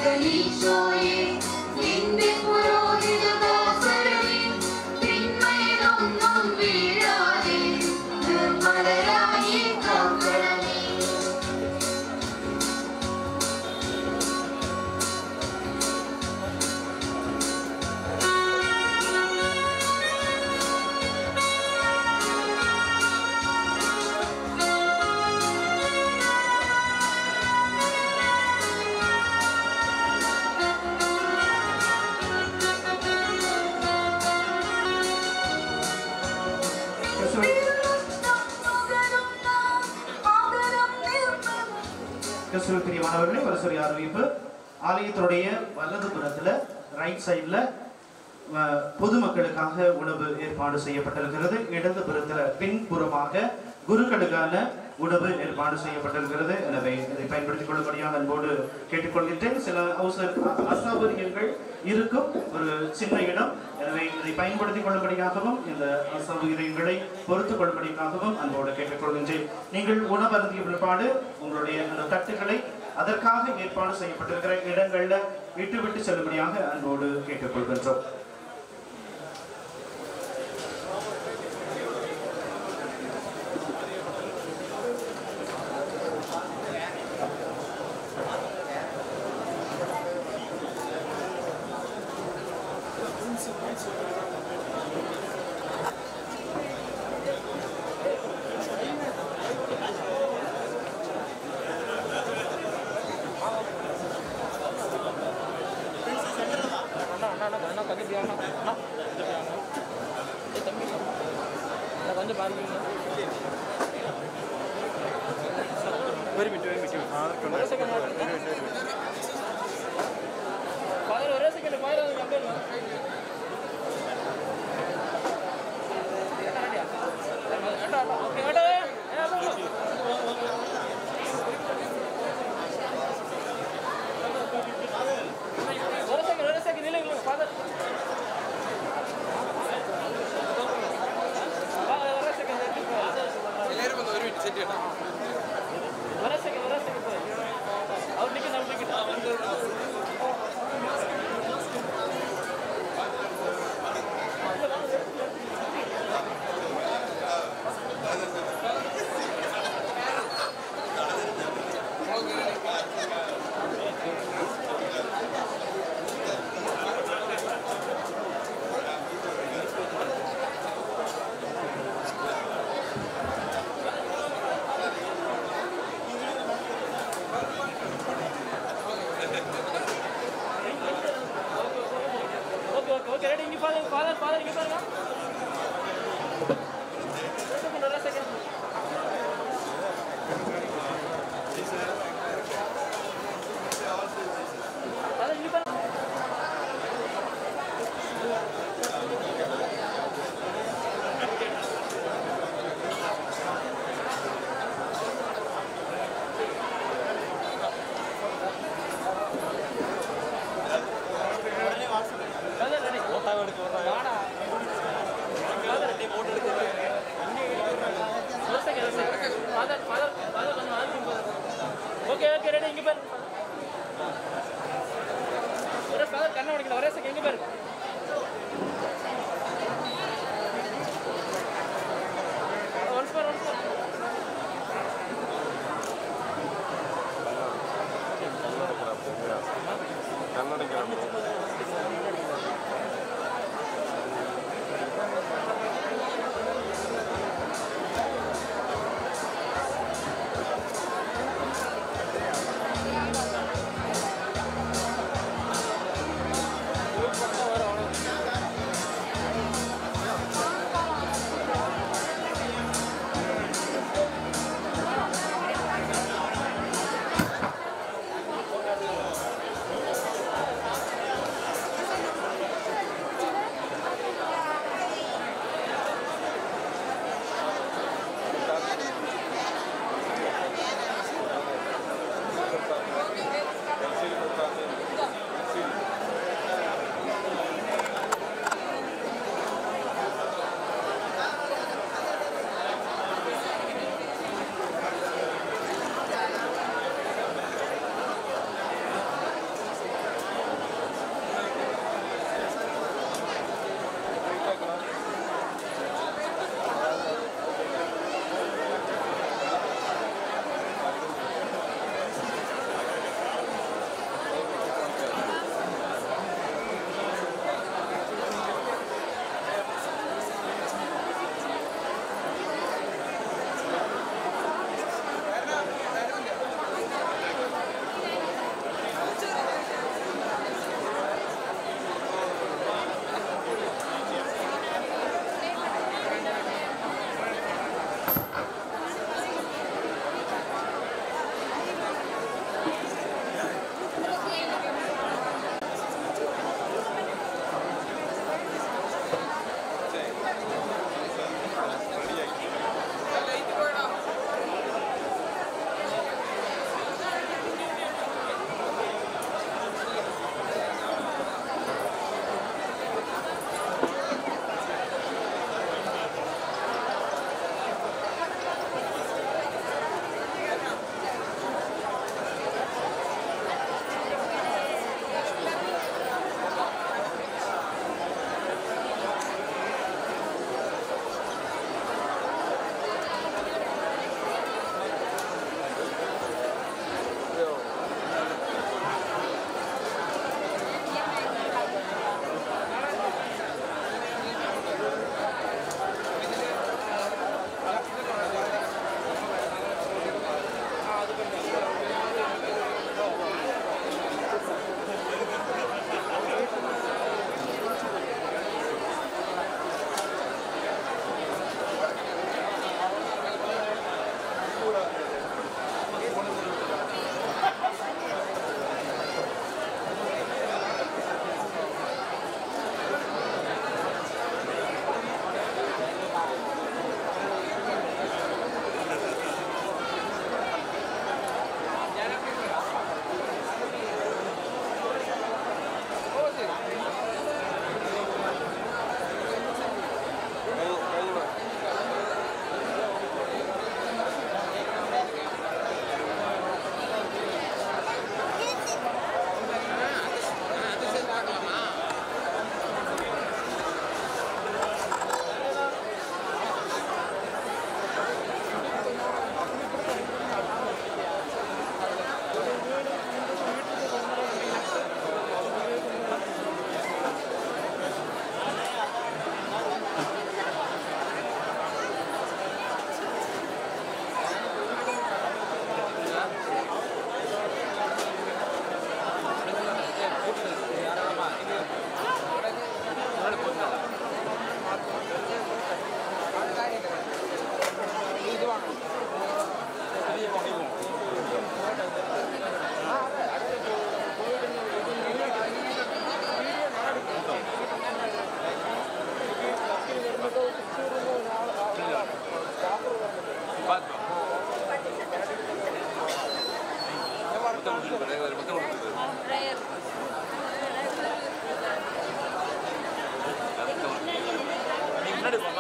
பிரியமானவர்களே, ஒரு சிறிய அறிவிப்பு. ஆலயத்தினுடைய வலது புறத்துல ரைட் சைட்ல பொதுமக்களுக்காக உணவு ஏற்பாடு செய்யப்பட்டிருக்கிறது. இடது புறத்துல பின்புறமாக குருக்களுக்கான உணவு ஏற்பாடு செய்யப்பட்டிருக்கிறது. எனவே இதை பயன்படுத்திக் கொள்ளும்படியாக அன்போடு கேட்டுக்கொள்கின்றேன். சில அவசர அசௌகரியங்கள் இருக்கும் ஒரு சின்ன இடம். எனவே இதை பயன்படுத்திக் கொள்ளும்படியாகவும் இந்த அசௌகரியங்களை பொறுத்துக் கொள்ளும்படியாகவும் அன்போடு கேட்டுக்கொள்கின்றேன். நீங்கள் உணவு அருந்திய பிற்பாடு உங்களுடைய அந்த தட்டுகளை அதற்காக ஏற்பாடு செய்யப்பட்டிருக்கிற இடங்கள்ல விட்டு விட்டு செல்லும்படியாக அன்போடு கேட்டுக்கொள்கின்றோம்.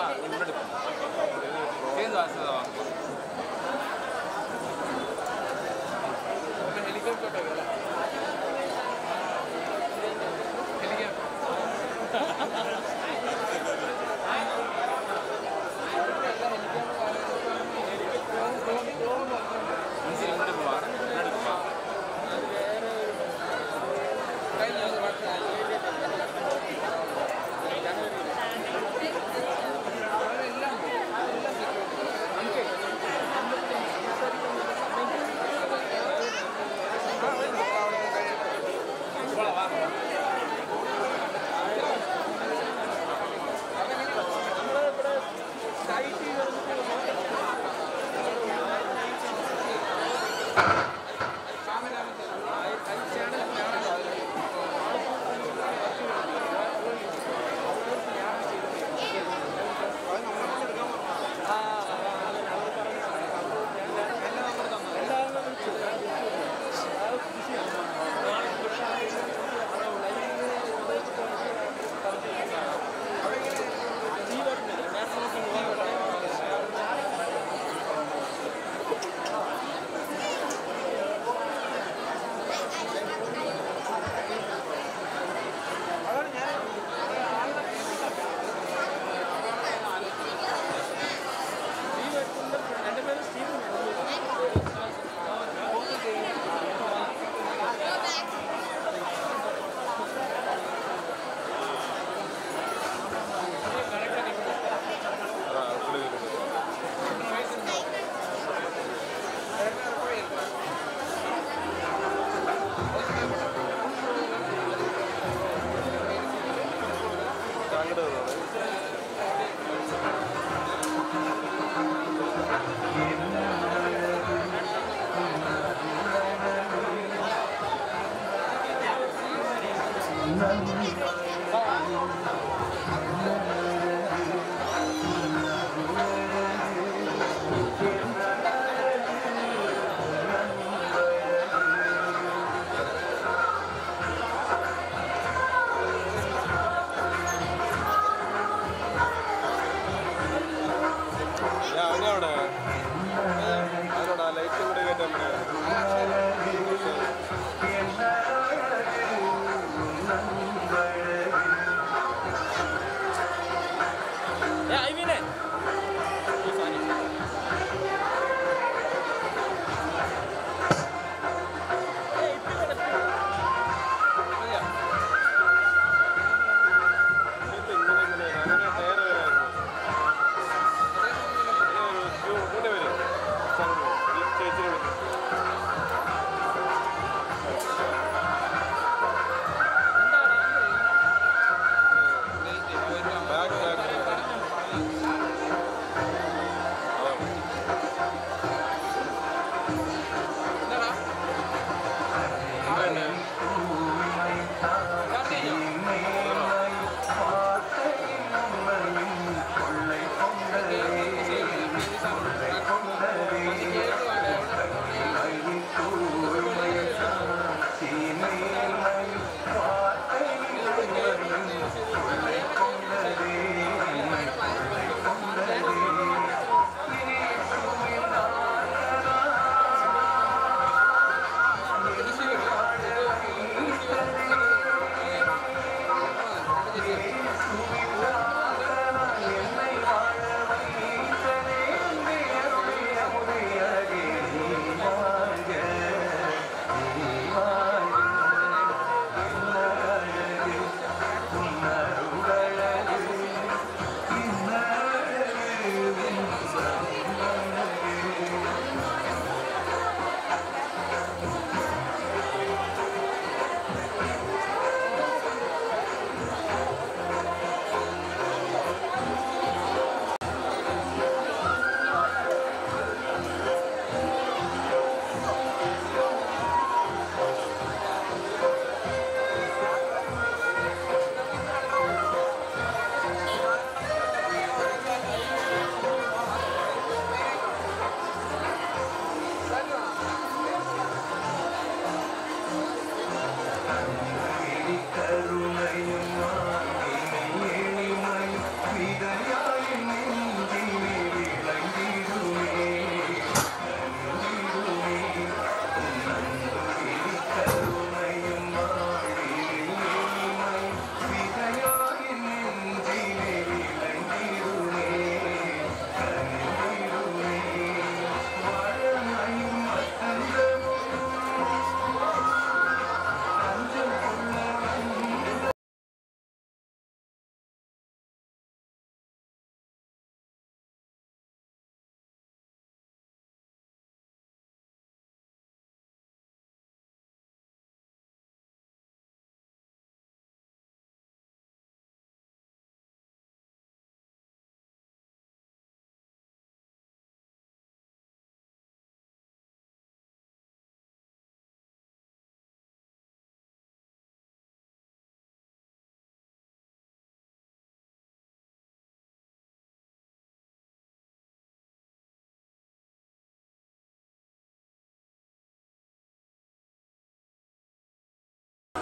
എന്താണ്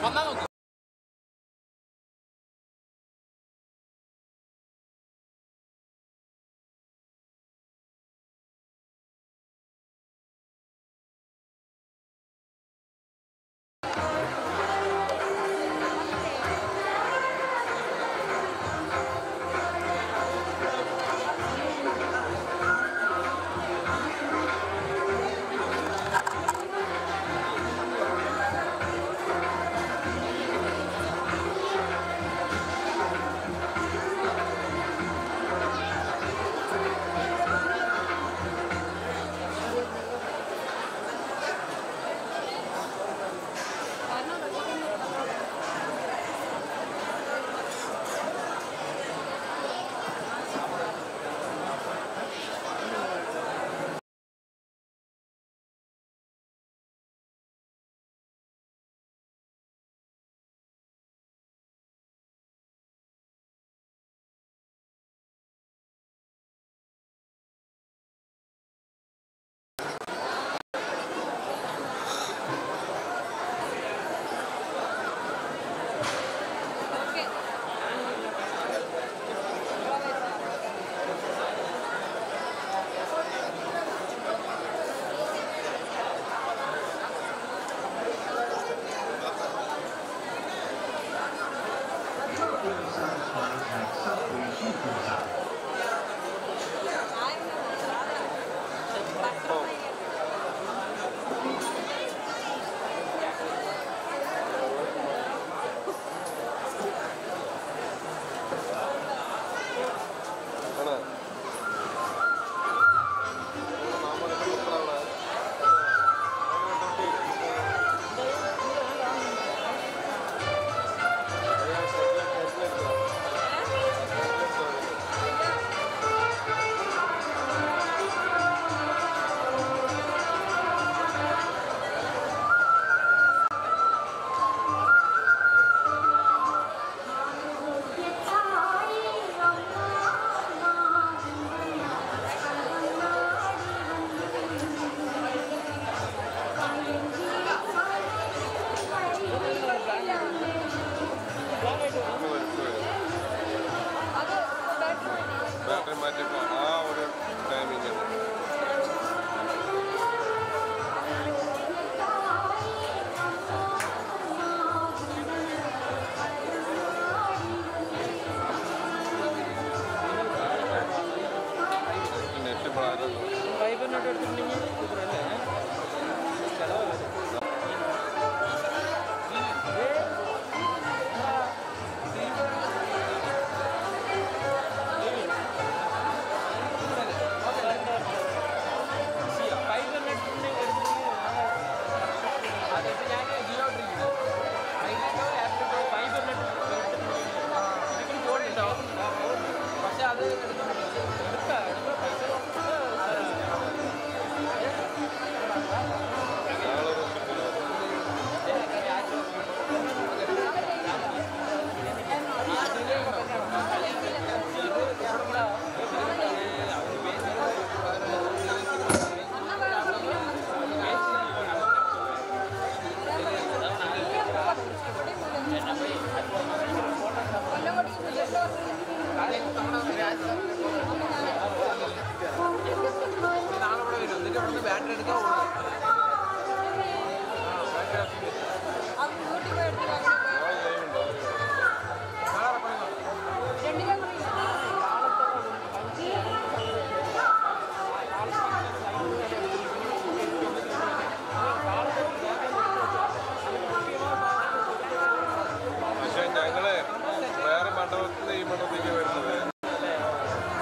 ഞങ്ങള് വേറെ മണ്ഡപത്തിൽ ഈ മണ്ഡപത്തിലേക്ക് വരുന്നത്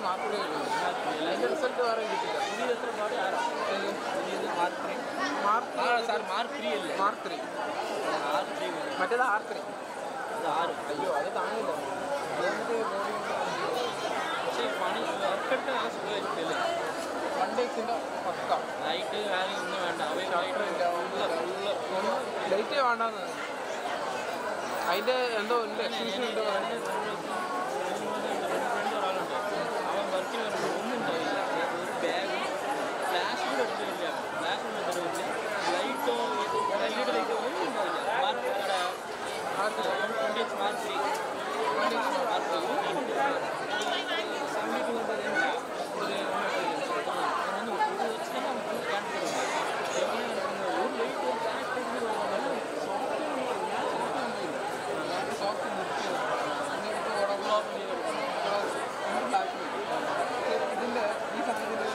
മാർക്ക് അതിൻ്റെ റിസൾട്ട് വേറെ കിട്ടില്ല. പുതിയ എത്ര പാട് mark three mark sir mark three അല്ലേ? മാർക്ക് ത്രീ ആർ ത്രീ മറ്റേത് ആർ ത്രീ അത് ആറ്. അയ്യോ അത് താങ്ങില്ല. അത് പക്ഷേ പണി വർക്കെട്ട് നല്ല സുഖമായിരിക്കില്ലേ? വൺ ഡേയ്സിൻ്റെ പക്ക നൈറ്റ് കാര്യം ഒന്നും വേണ്ട. അവ ലൈറ്റ് വേണ്ടെന്ന് അതിൻ്റെ എന്തോ ഉണ്ട് എക്സ്ക്യൂഷൻ ഉണ്ട്. അവൻ വർക്കിന് വരുമ്പോൾ ഒന്നും ഉണ്ടാവില്ല. ഒരു ബാഗ് ഫ്ലാഷ് കൂടെ എടുത്തില്ല. ഫ്ലാഷ് ഒന്നും എടുത്തില്ല. ലൈറ്റോ എൽ ഇ ഡി ലൈറ്റോ ഒന്നും ഉണ്ടാവില്ല. Mark mark twenty H mark three twenty H mark three seventy two hundred ഇതിൻ്റെ ഈ സാധനത്തിൻ്റെ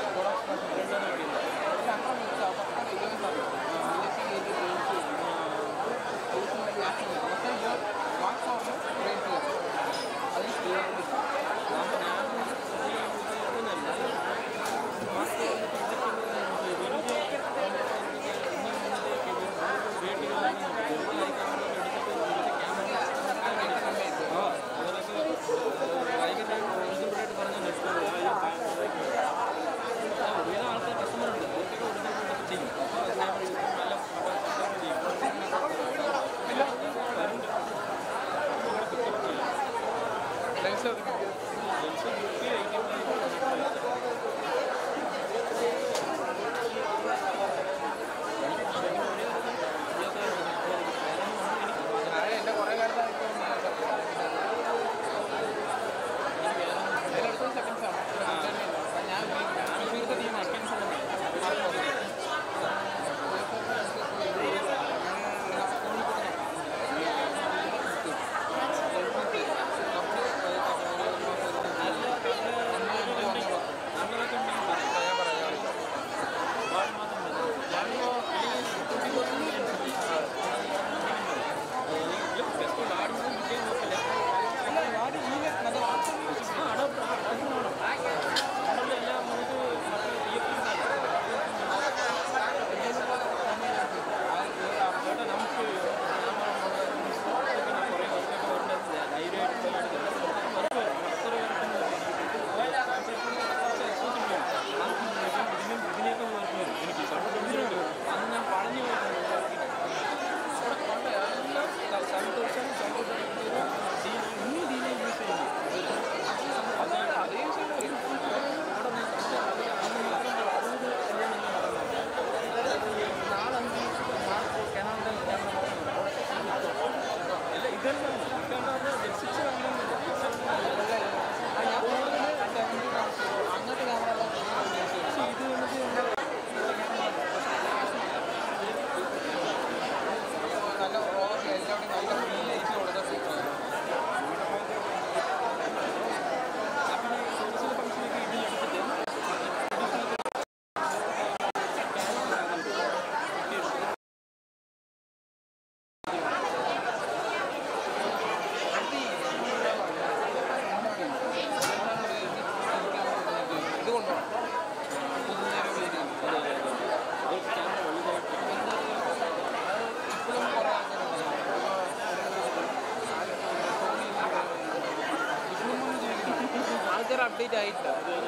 അപ്ഡേറ്റ് ആയിട്ടില്ല.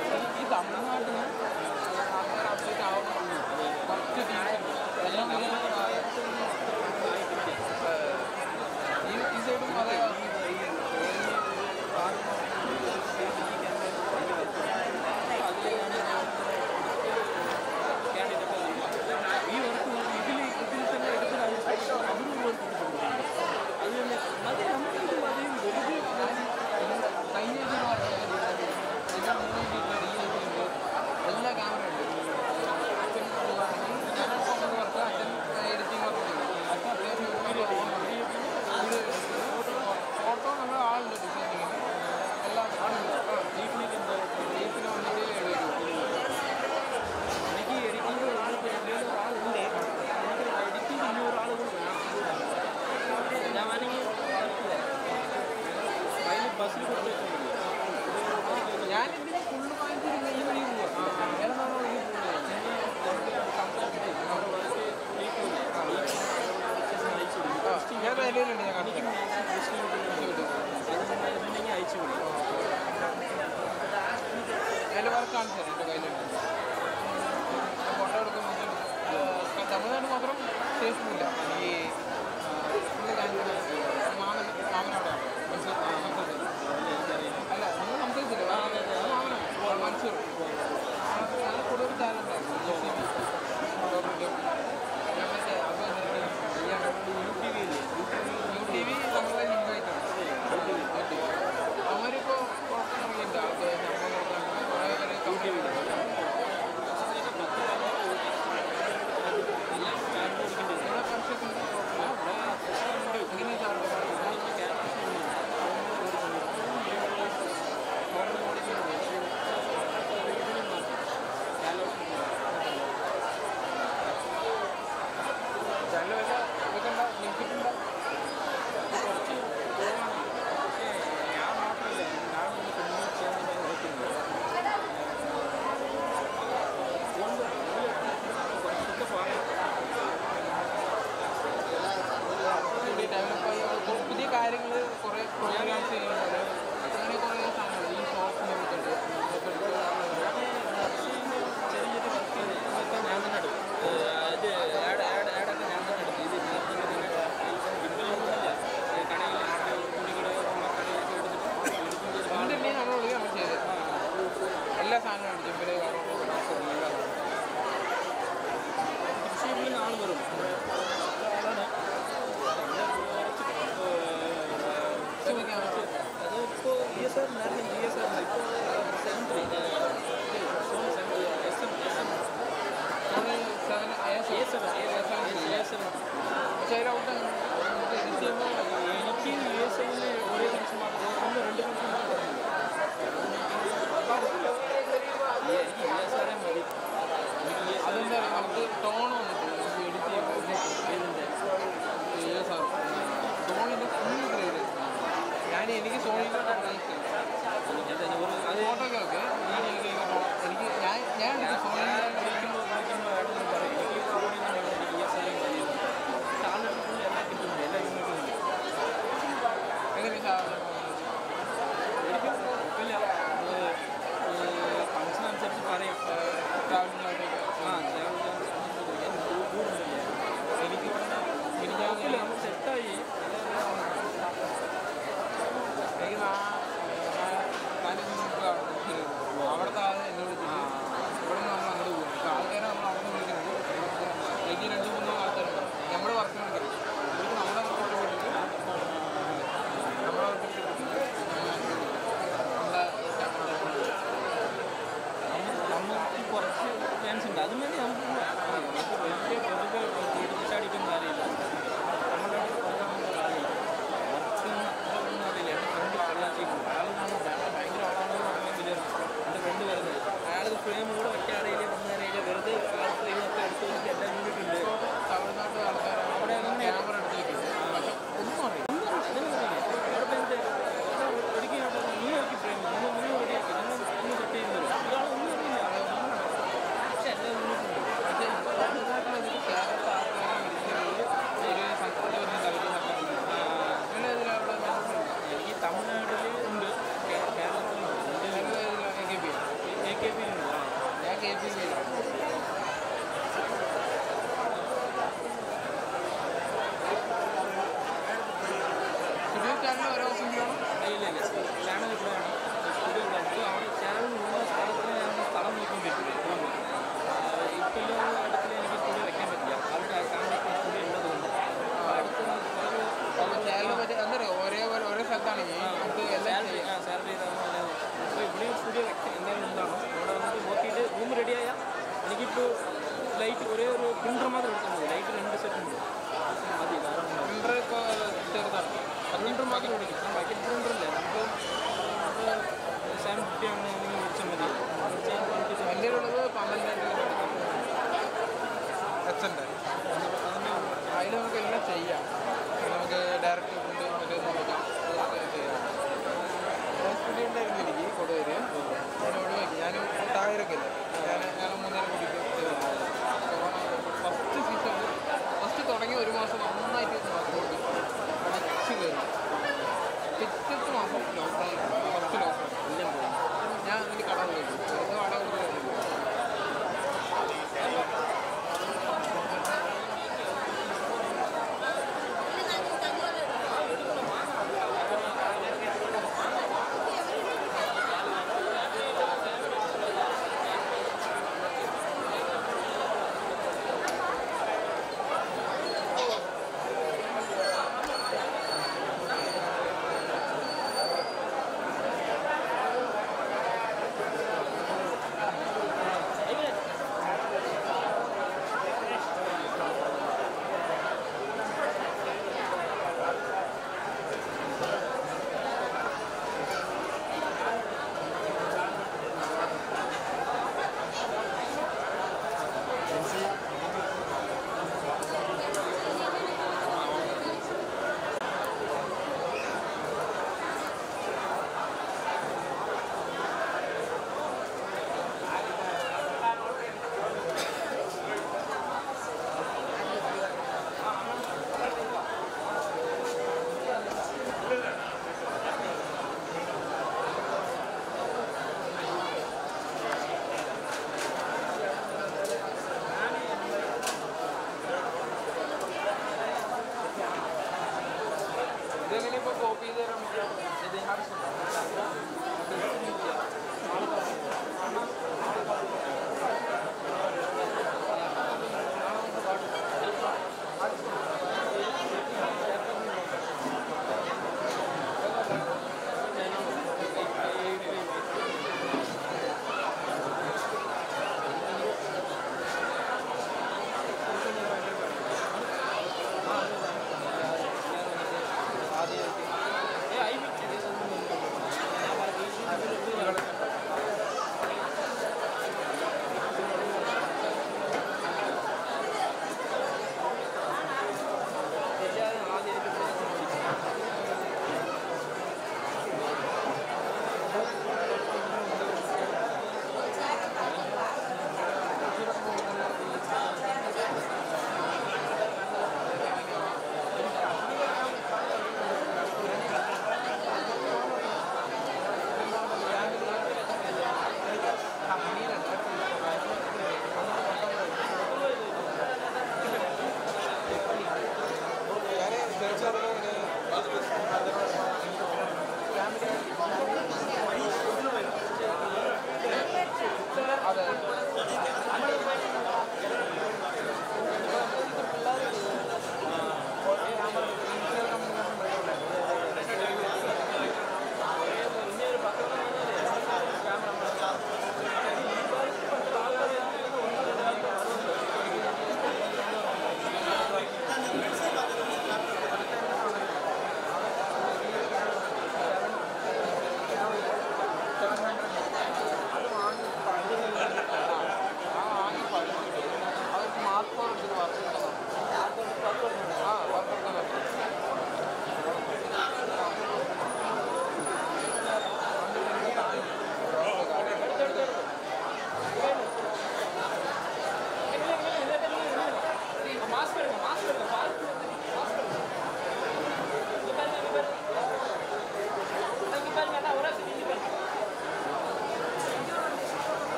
ഈ തമിഴ്നാട്ടിൽ ആൾക്കാർ അപ്ഡേറ്റ് ആവുന്നുള്ളൂ. കുറച്ച് ടീംസ് എല്ലാം ഈ സൈഡും അതെ. ഈ വർക്ക് ഇതിൽ ഇതിൽ തന്നെ എടുക്കുന്ന അവരും വർക്ക് അത് തന്നെ അത് നമുക്ക് ഇത് മതിയും വെറുതെ കഴിഞ്ഞ എല്ലാ ക്യാമറ ഉണ്ട്. വേറെ കാണിച്ചു തരാം എൻ്റെ കയ്യിലുണ്ട്. ഫോട്ടോ എടുക്കുമ്പോൾ തമിഴ്നാട് മാത്രം ഫേസ്ബുക്കില്ല. ഈ മാമൻ മാമനവിടെയാണ് മൻസൂർ അല്ല നിങ്ങൾ സംസാരിച്ചില്ല മാമനാണ് മൻസൂർ. നല്ല കൂടുതൽ ചാനലുണ്ടായിരുന്നു U T V U T V നമ്മളെ ലിങ്കായിട്ടാണ്. അവരിപ്പോൾ പുറത്തിറങ്ങിയിട്ടുണ്ട് ആൾക്ക് ശമ്പളം കൊടുക്കാൻ കുറേ പേര് കമ്പനി പുതിയ കാര്യങ്ങൾ കുറേ പ്രോഗ്രാംസ് ചെയ്യുന്നത് അങ്ങനെ കുറേ സാധനങ്ങൾ ഈ ഷോപ്പ് നോക്കുന്നുണ്ട്. ചെറിയൊരു വർക്ക് ഞാൻ തന്നെ എടുക്കും. ഇത് ആഡ് ആഡ് ആഡൊക്കെ ഞാൻ തന്നെ എടുക്കും. ഇത് കടയിൽ കുടികളെ കടയിലൊക്കെ എടുത്തിട്ട് എന്തുണ്ടെങ്കിൽ നമ്മളോട് നമ്മൾ ചെയ്ത് എല്ലാ സാധനവും ജിമ്മിൽ കൃഷിയിൽ നാൾ വരും. അതിപ്പോൾ ഇ എസ് ആർ നേരത്തെ ജി എസ് ആർ ഇപ്പോൾ seven three S M S M seven A seven A seven പക്ഷേ അതിലൗട്ട് ഇത് ചെയ്യുമ്പോൾ എനിക്ക് യു എസ് എമ്മിൽ ഒരേ കണക്ഷൻ മാത്രം ഒന്ന് രണ്ട് കണക്ഷൻ മാത്രം എനിക്ക് യു എസ് ആറേ മതി. അതെന്താ നമുക്ക് ടോൺ വന്നിട്ട് നമുക്ക് എഡിറ്റ് ചെയ്യുമ്പോൾ ഇതിൻ്റെ യു എസ് ആർ ടോണിൻ്റെ ഫുൾ ഗ്രേഡ് ഞാൻ എനിക്ക് സോണിയുടെ അത് ഫോട്ടോകളൊക്കെ ഞാൻ എനിക്ക് എനിക്ക് ഞാൻ ഞാൻ എടുക്കും സോണിയുടെ വിളിക്കുമ്പോൾ വിളിക്കുമ്പോൾ പറയും എനിക്ക് സോണിയിൽ നിന്ന് യു എസ് ആർ മതി. സാറിന് എല്ലാം കിട്ടും.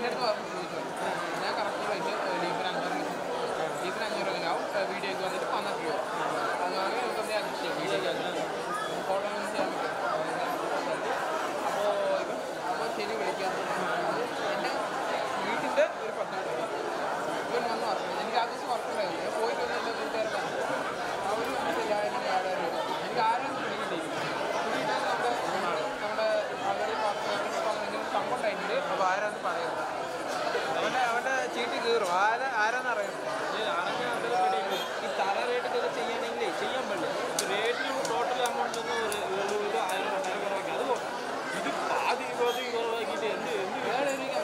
എൻ്റെ അടുത്ത് പറഞ്ഞു ചോദിച്ചു ഞാൻ കറക്റ്റ് പൈസ ലീഫിന് അഞ്ഞൂറ് ലീഫിന് അഞ്ഞൂറ് അങ്ങനെ ആവും വീഡിയോക്ക് വന്നിട്ട് പന്ത്രണ്ട് രൂപ അതാണെങ്കിൽ നമുക്ക് എന്തെങ്കിലും അഡ്ജസ്റ്റ് ചെയ്യാം വീഡിയോക്ക് ഫോട്ടോ ഒന്നും ചെയ്യാൻ പറ്റും അപ്പോൾ ഇപ്പം അപ്പോൾ ശരി വിളിക്കാം എൻ്റെ വീട്ടിൻ്റെ ഒരു പത്ത് രൂപ ഇവൻ വന്ന് വർക്ക് എനിക്ക് ആ ദിവസം വർക്ക് ഉണ്ടായിരുന്നു പോയിട്ട് വന്ന് എൻ്റെ കൂട്ടുകാരുടെ അവർ ശരിയായിട്ട് ഏഴായിരം രൂപ എനിക്ക് ആരും കിട്ടിയിട്ടില്ല കിട്ടിയിട്ടാൽ നമ്മുടെ നമ്മുടെ ആൾറെഡി എന്തെങ്കിലും സംഭവം ഉണ്ടായിട്ടുണ്ട് അപ്പോൾ ആരാന്ന് പറയുന്നത് അവൻ്റെ അവൻ്റെ ചീട്ടി കീറും ആരാ ആരാന്ന് അറിയുന്നത് ഈ തല റേറ്റൊക്കെ ചെയ്യണമെങ്കിൽ ചെയ്യാൻ പറ്റില്ല റേറ്റിൽ ടോട്ടൽ എമൗണ്ട് ഒന്ന് ഒരു ഇത് ആയിരം രണ്ടായിരം കുറവാക്കി അത് ഇത് പാതി പാതി കുറവാക്കിയിട്ട് എന്ത് എന്ത് വേറെ എനിക്ക്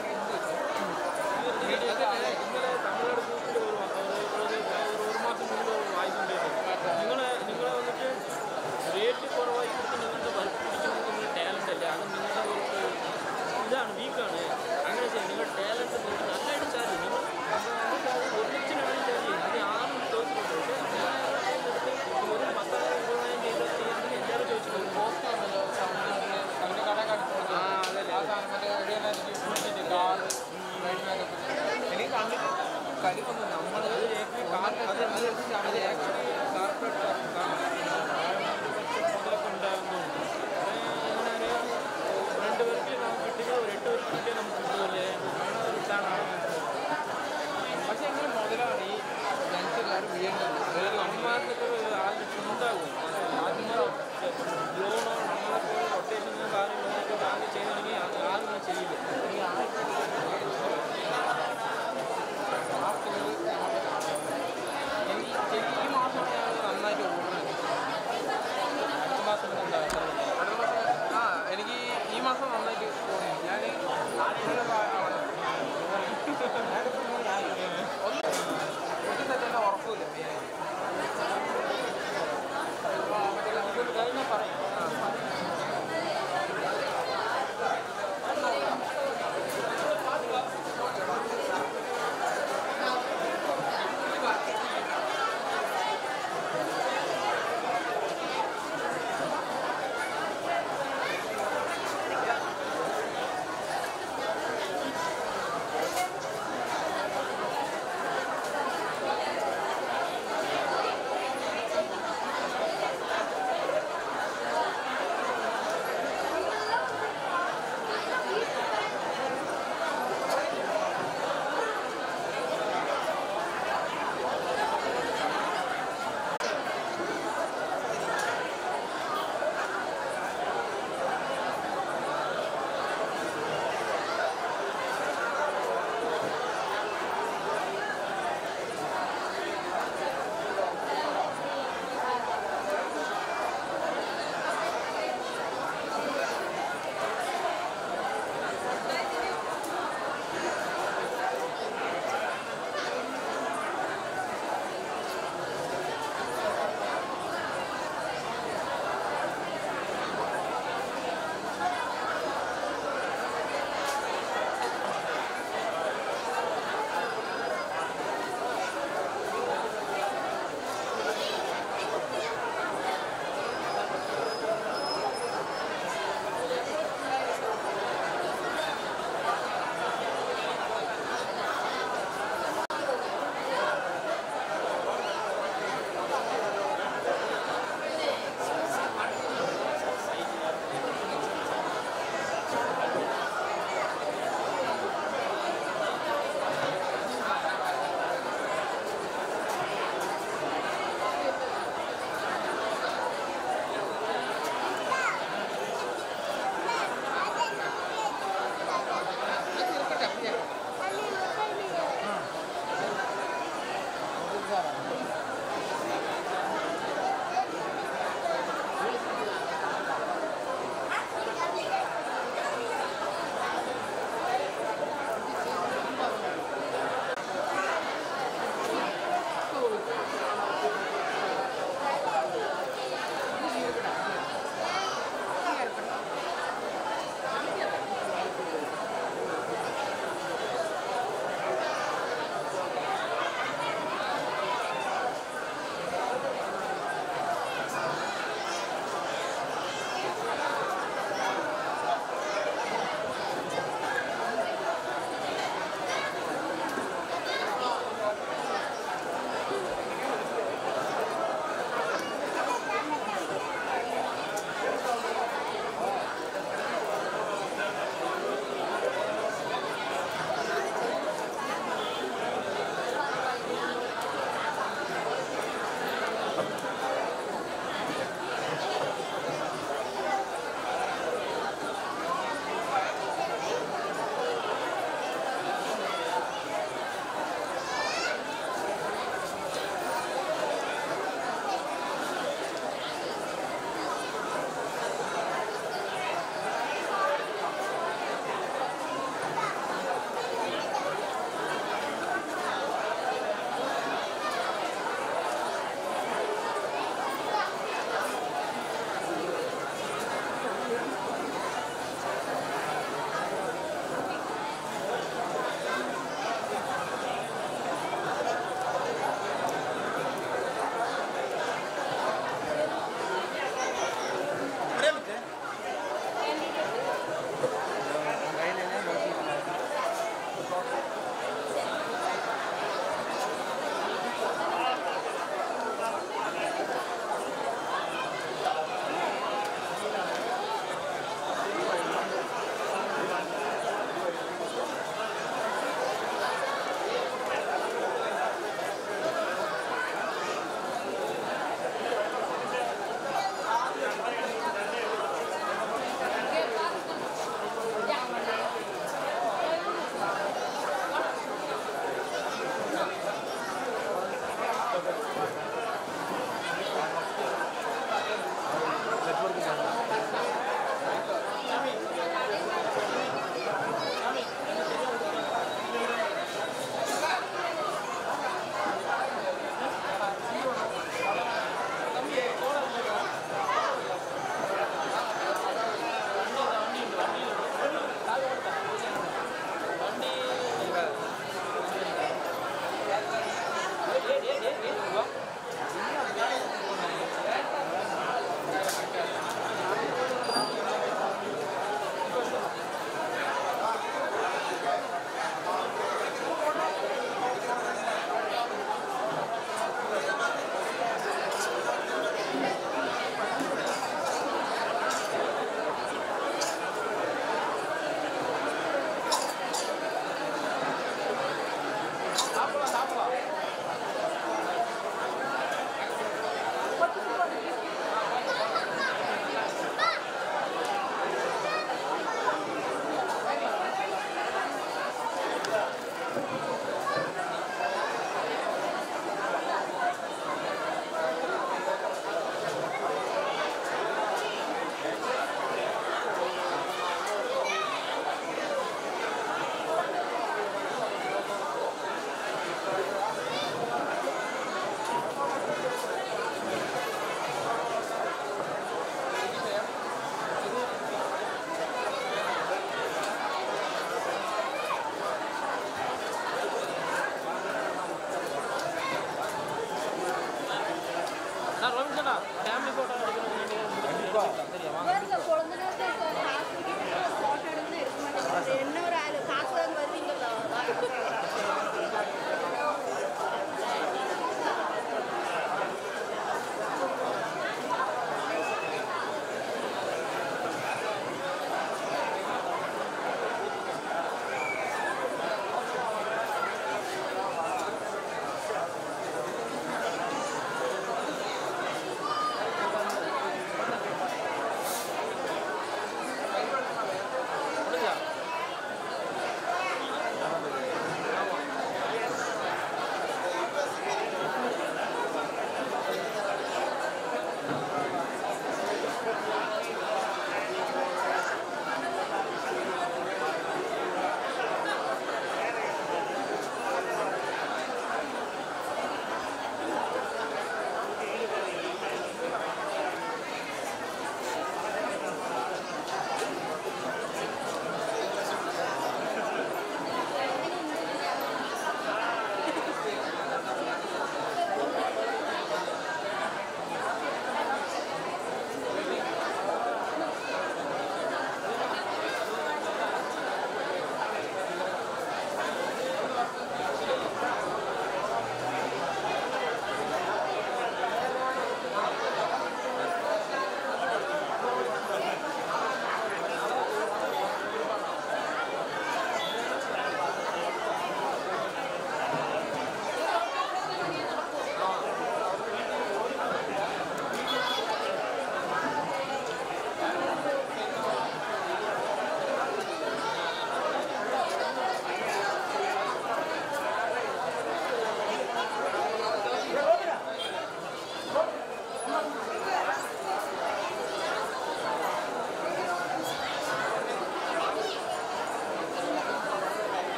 ഇന്നലെ തമിഴ്നാട് ഗ്രൂപ്പിൽ ഒരു ഒരു മാസം മുമ്പ് വായിച്ചിട്ടുണ്ടായിരുന്നു നിങ്ങളെ നിങ്ങളെ വന്നിട്ട് റേറ്റ് കുറവായി കൊടുത്ത് നിങ്ങളുടെ വർക്കിപ്പിടിക്കുന്നത് നിങ്ങളുടെ ടാലൻ്റ് അല്ലേ അത് നിങ്ങളുടെ ഒരു ഇതാണ് വീക്കാണ് അങ്ങനെ ചെയ്യാം നിങ്ങളുടെ ടാലൻറ്റ് നന്നായിട്ട് ചാർജ് നിങ്ങൾ ഒരു ലക്ഷത്തിനാണ് ചാർജ് ചെയ്യുന്നത് അത് ആരും ചോദിച്ചിട്ടുണ്ട് പക്ഷേ ഒരു പത്തായിരം ഇരുപതിനായിരം ചെയ്ത് ചെയ്യുന്നത് എല്ലാവരും ചോദിച്ചിട്ടുണ്ട് പോസ്റ്റ് വന്നല്ലോ അതിൻ്റെ കടയൊക്കെ അടുത്ത് ആ അതല്ലേ ആ സാധനം മറ്റേ എവിടെയാണ് കാറ് എനിക്ക് കണ്ടിട്ട് കരിപ്പൊന്നും നമ്മൾ കാർഡ് അത് അത് ആക്ച്വലി കാർപ്പറേറ്റ് മുതലൊക്കെ ഉണ്ടാകുന്നുണ്ട് എങ്ങനെ അറിയാം രണ്ട് പേർക്ക് നമുക്ക് കിട്ടിയത് ഒരു എട്ട് പേർക്ക് കിട്ടിയാൽ നമുക്ക് കിട്ടുമല്ലേ അങ്ങനെ ഒരു ഇതാണ് പക്ഷെ എങ്ങനെ മുതലാണ് ഈ ജനത്തുകാർ വീഴേണ്ടത് അമ്മമാർക്കൊക്കെ ആദ്യം ഉണ്ടാകും ആദ്യമേ ലോണോ നമ്മളെപ്പോലെ റൊട്ടേഷനോ കാര്യങ്ങളൊക്കെ ബാങ്ക് ചെയ്യണമെങ്കിൽ ആരും ചെയ്യില്ല ആ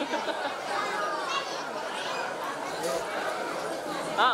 ஆ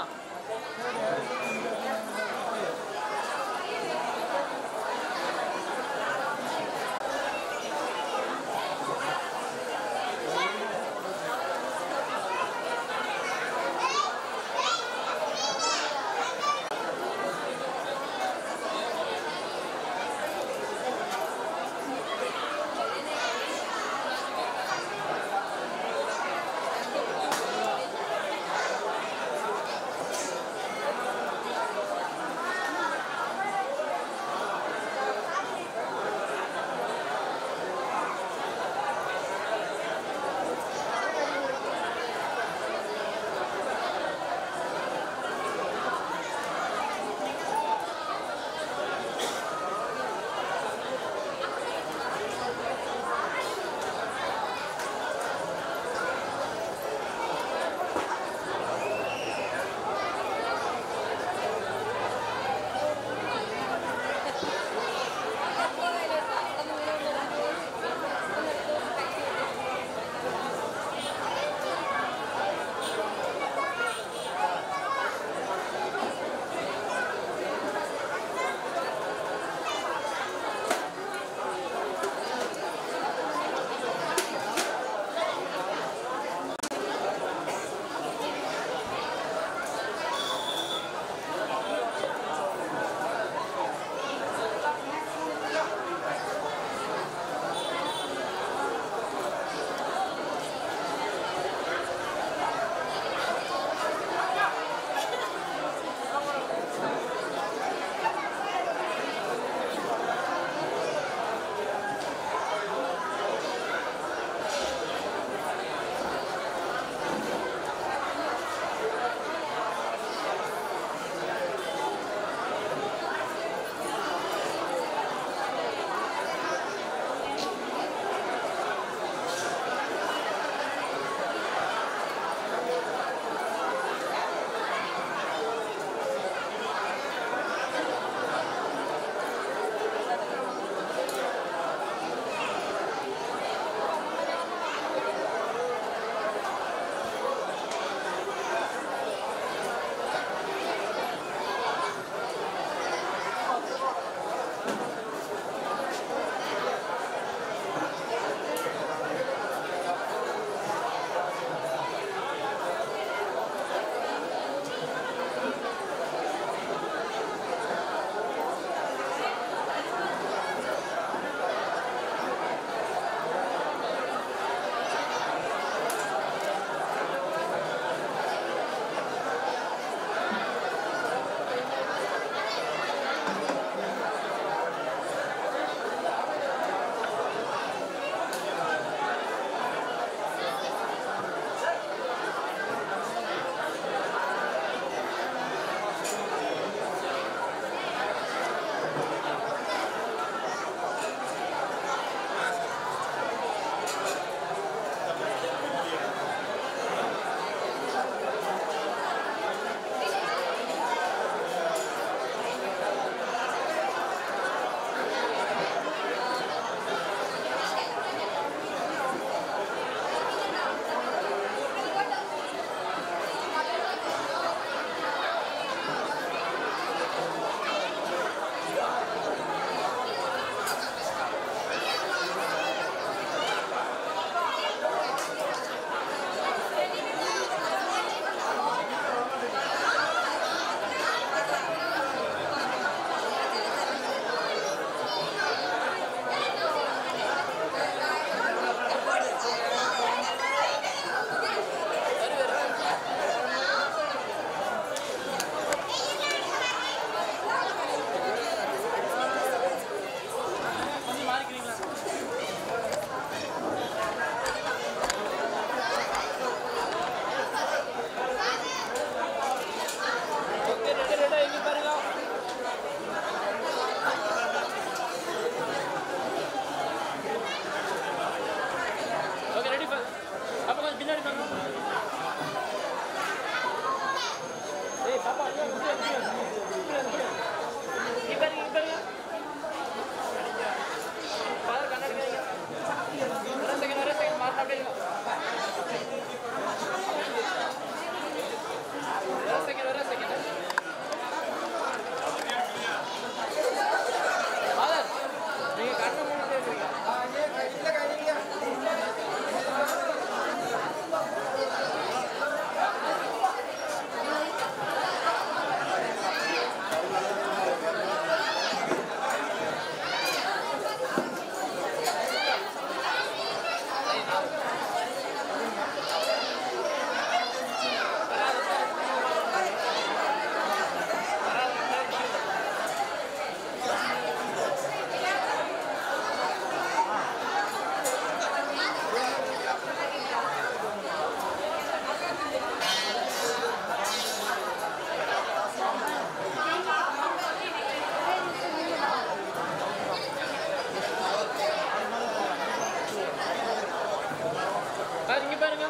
இங்கே பாருங்க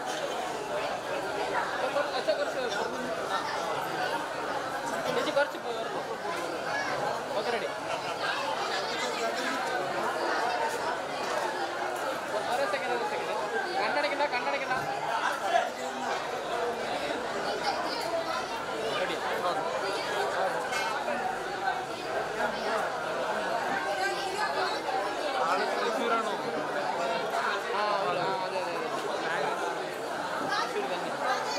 அச்சா குறைச்சி குறைச்சி ஓகே ரெடி ஒரு செகண்ட் ஒரு செகண்ட் கண்ணடிக்கண்டா கண்ணடிக்கண்டா ரெடி തൃശ്ശൂരാണോ ആ അതെ അതെ അതെ തൃശ്ശൂർ തന്നെ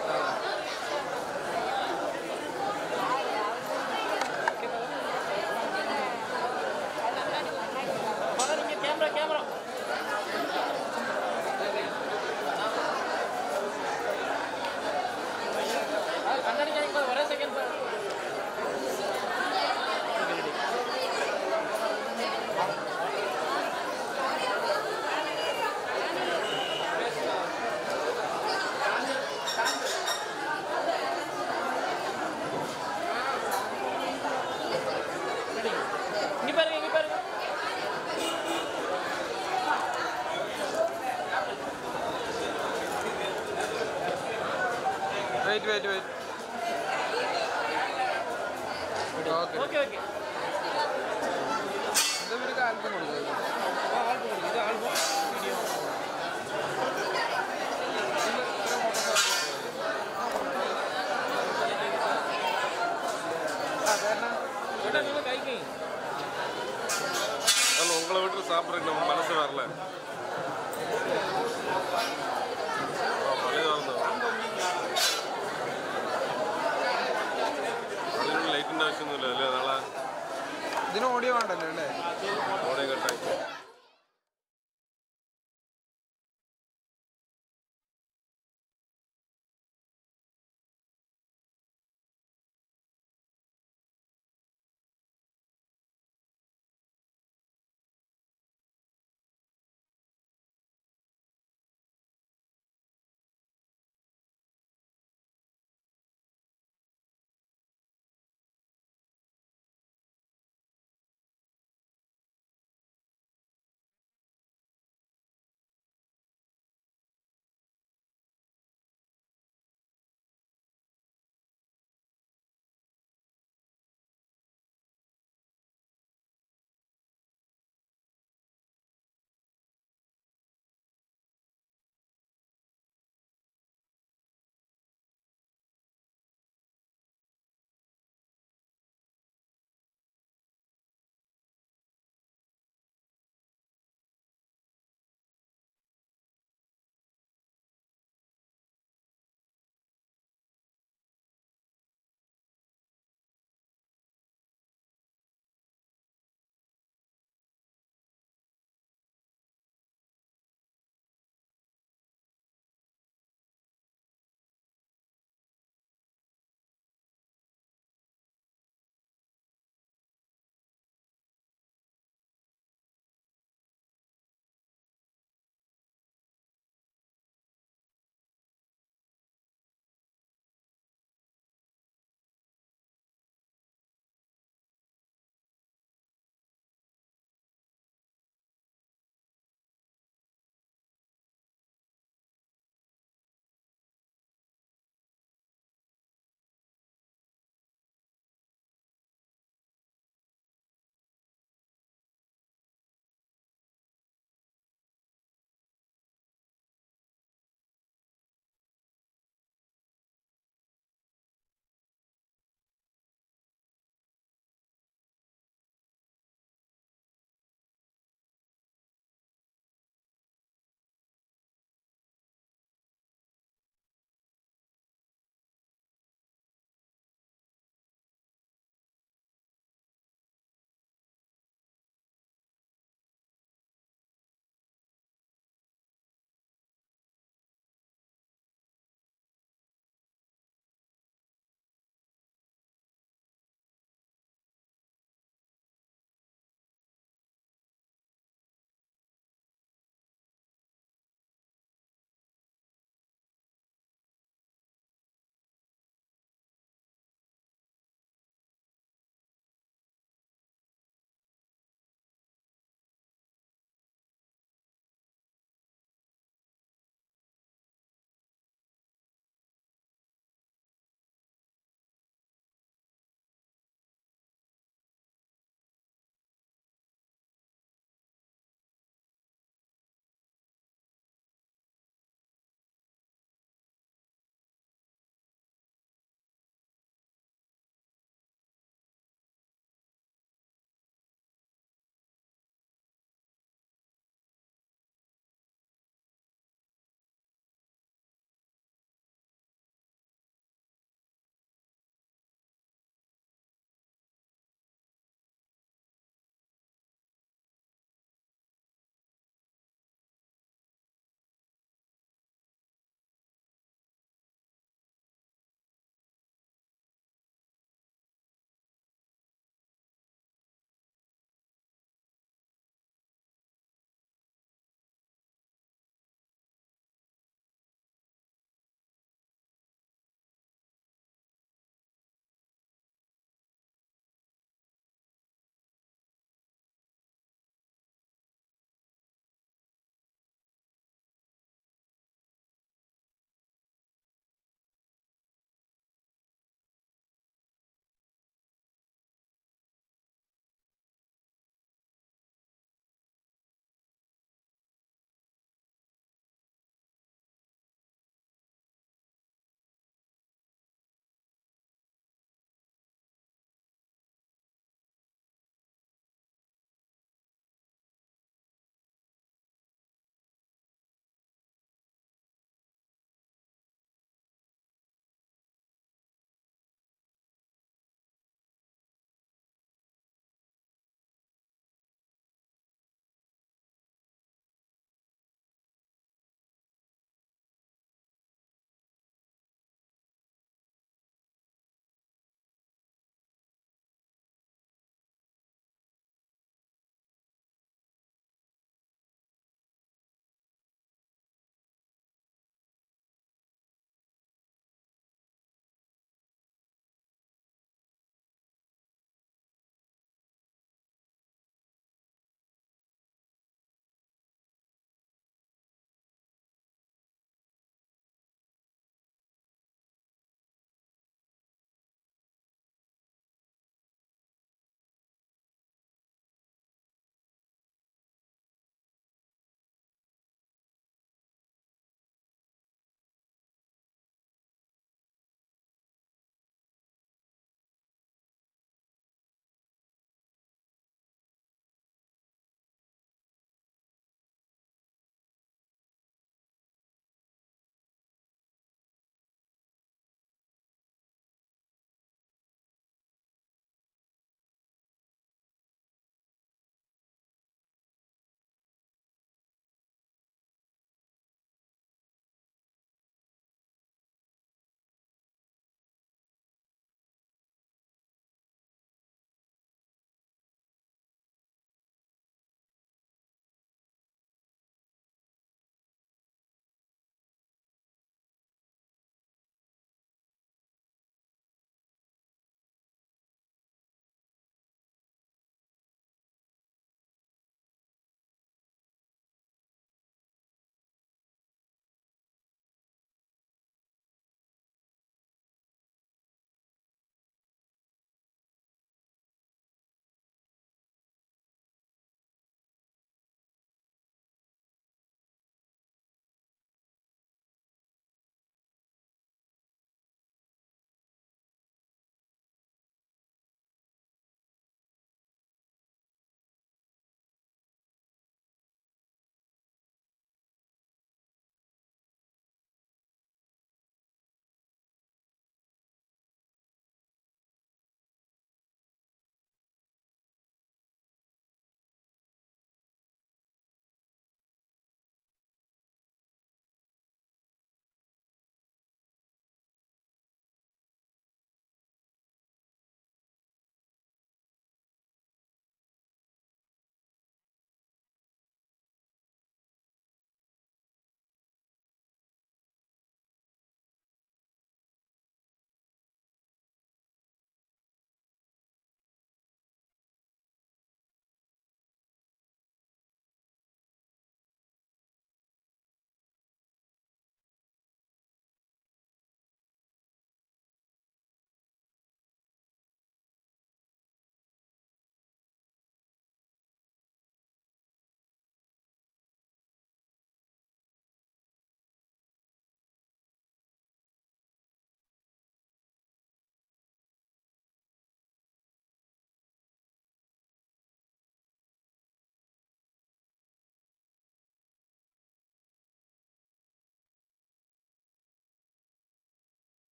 ക്യാമറ ക്യാമറ കണ്ണടിക്കാൻ ഒരേ second Wait, wait, wait. Okay. Okay, okay. This is the album. Ah, album. This is album. Video. Ah, karena. Kita dulu kayak gini. Kalau unggal betul sabar, nama manusia warla.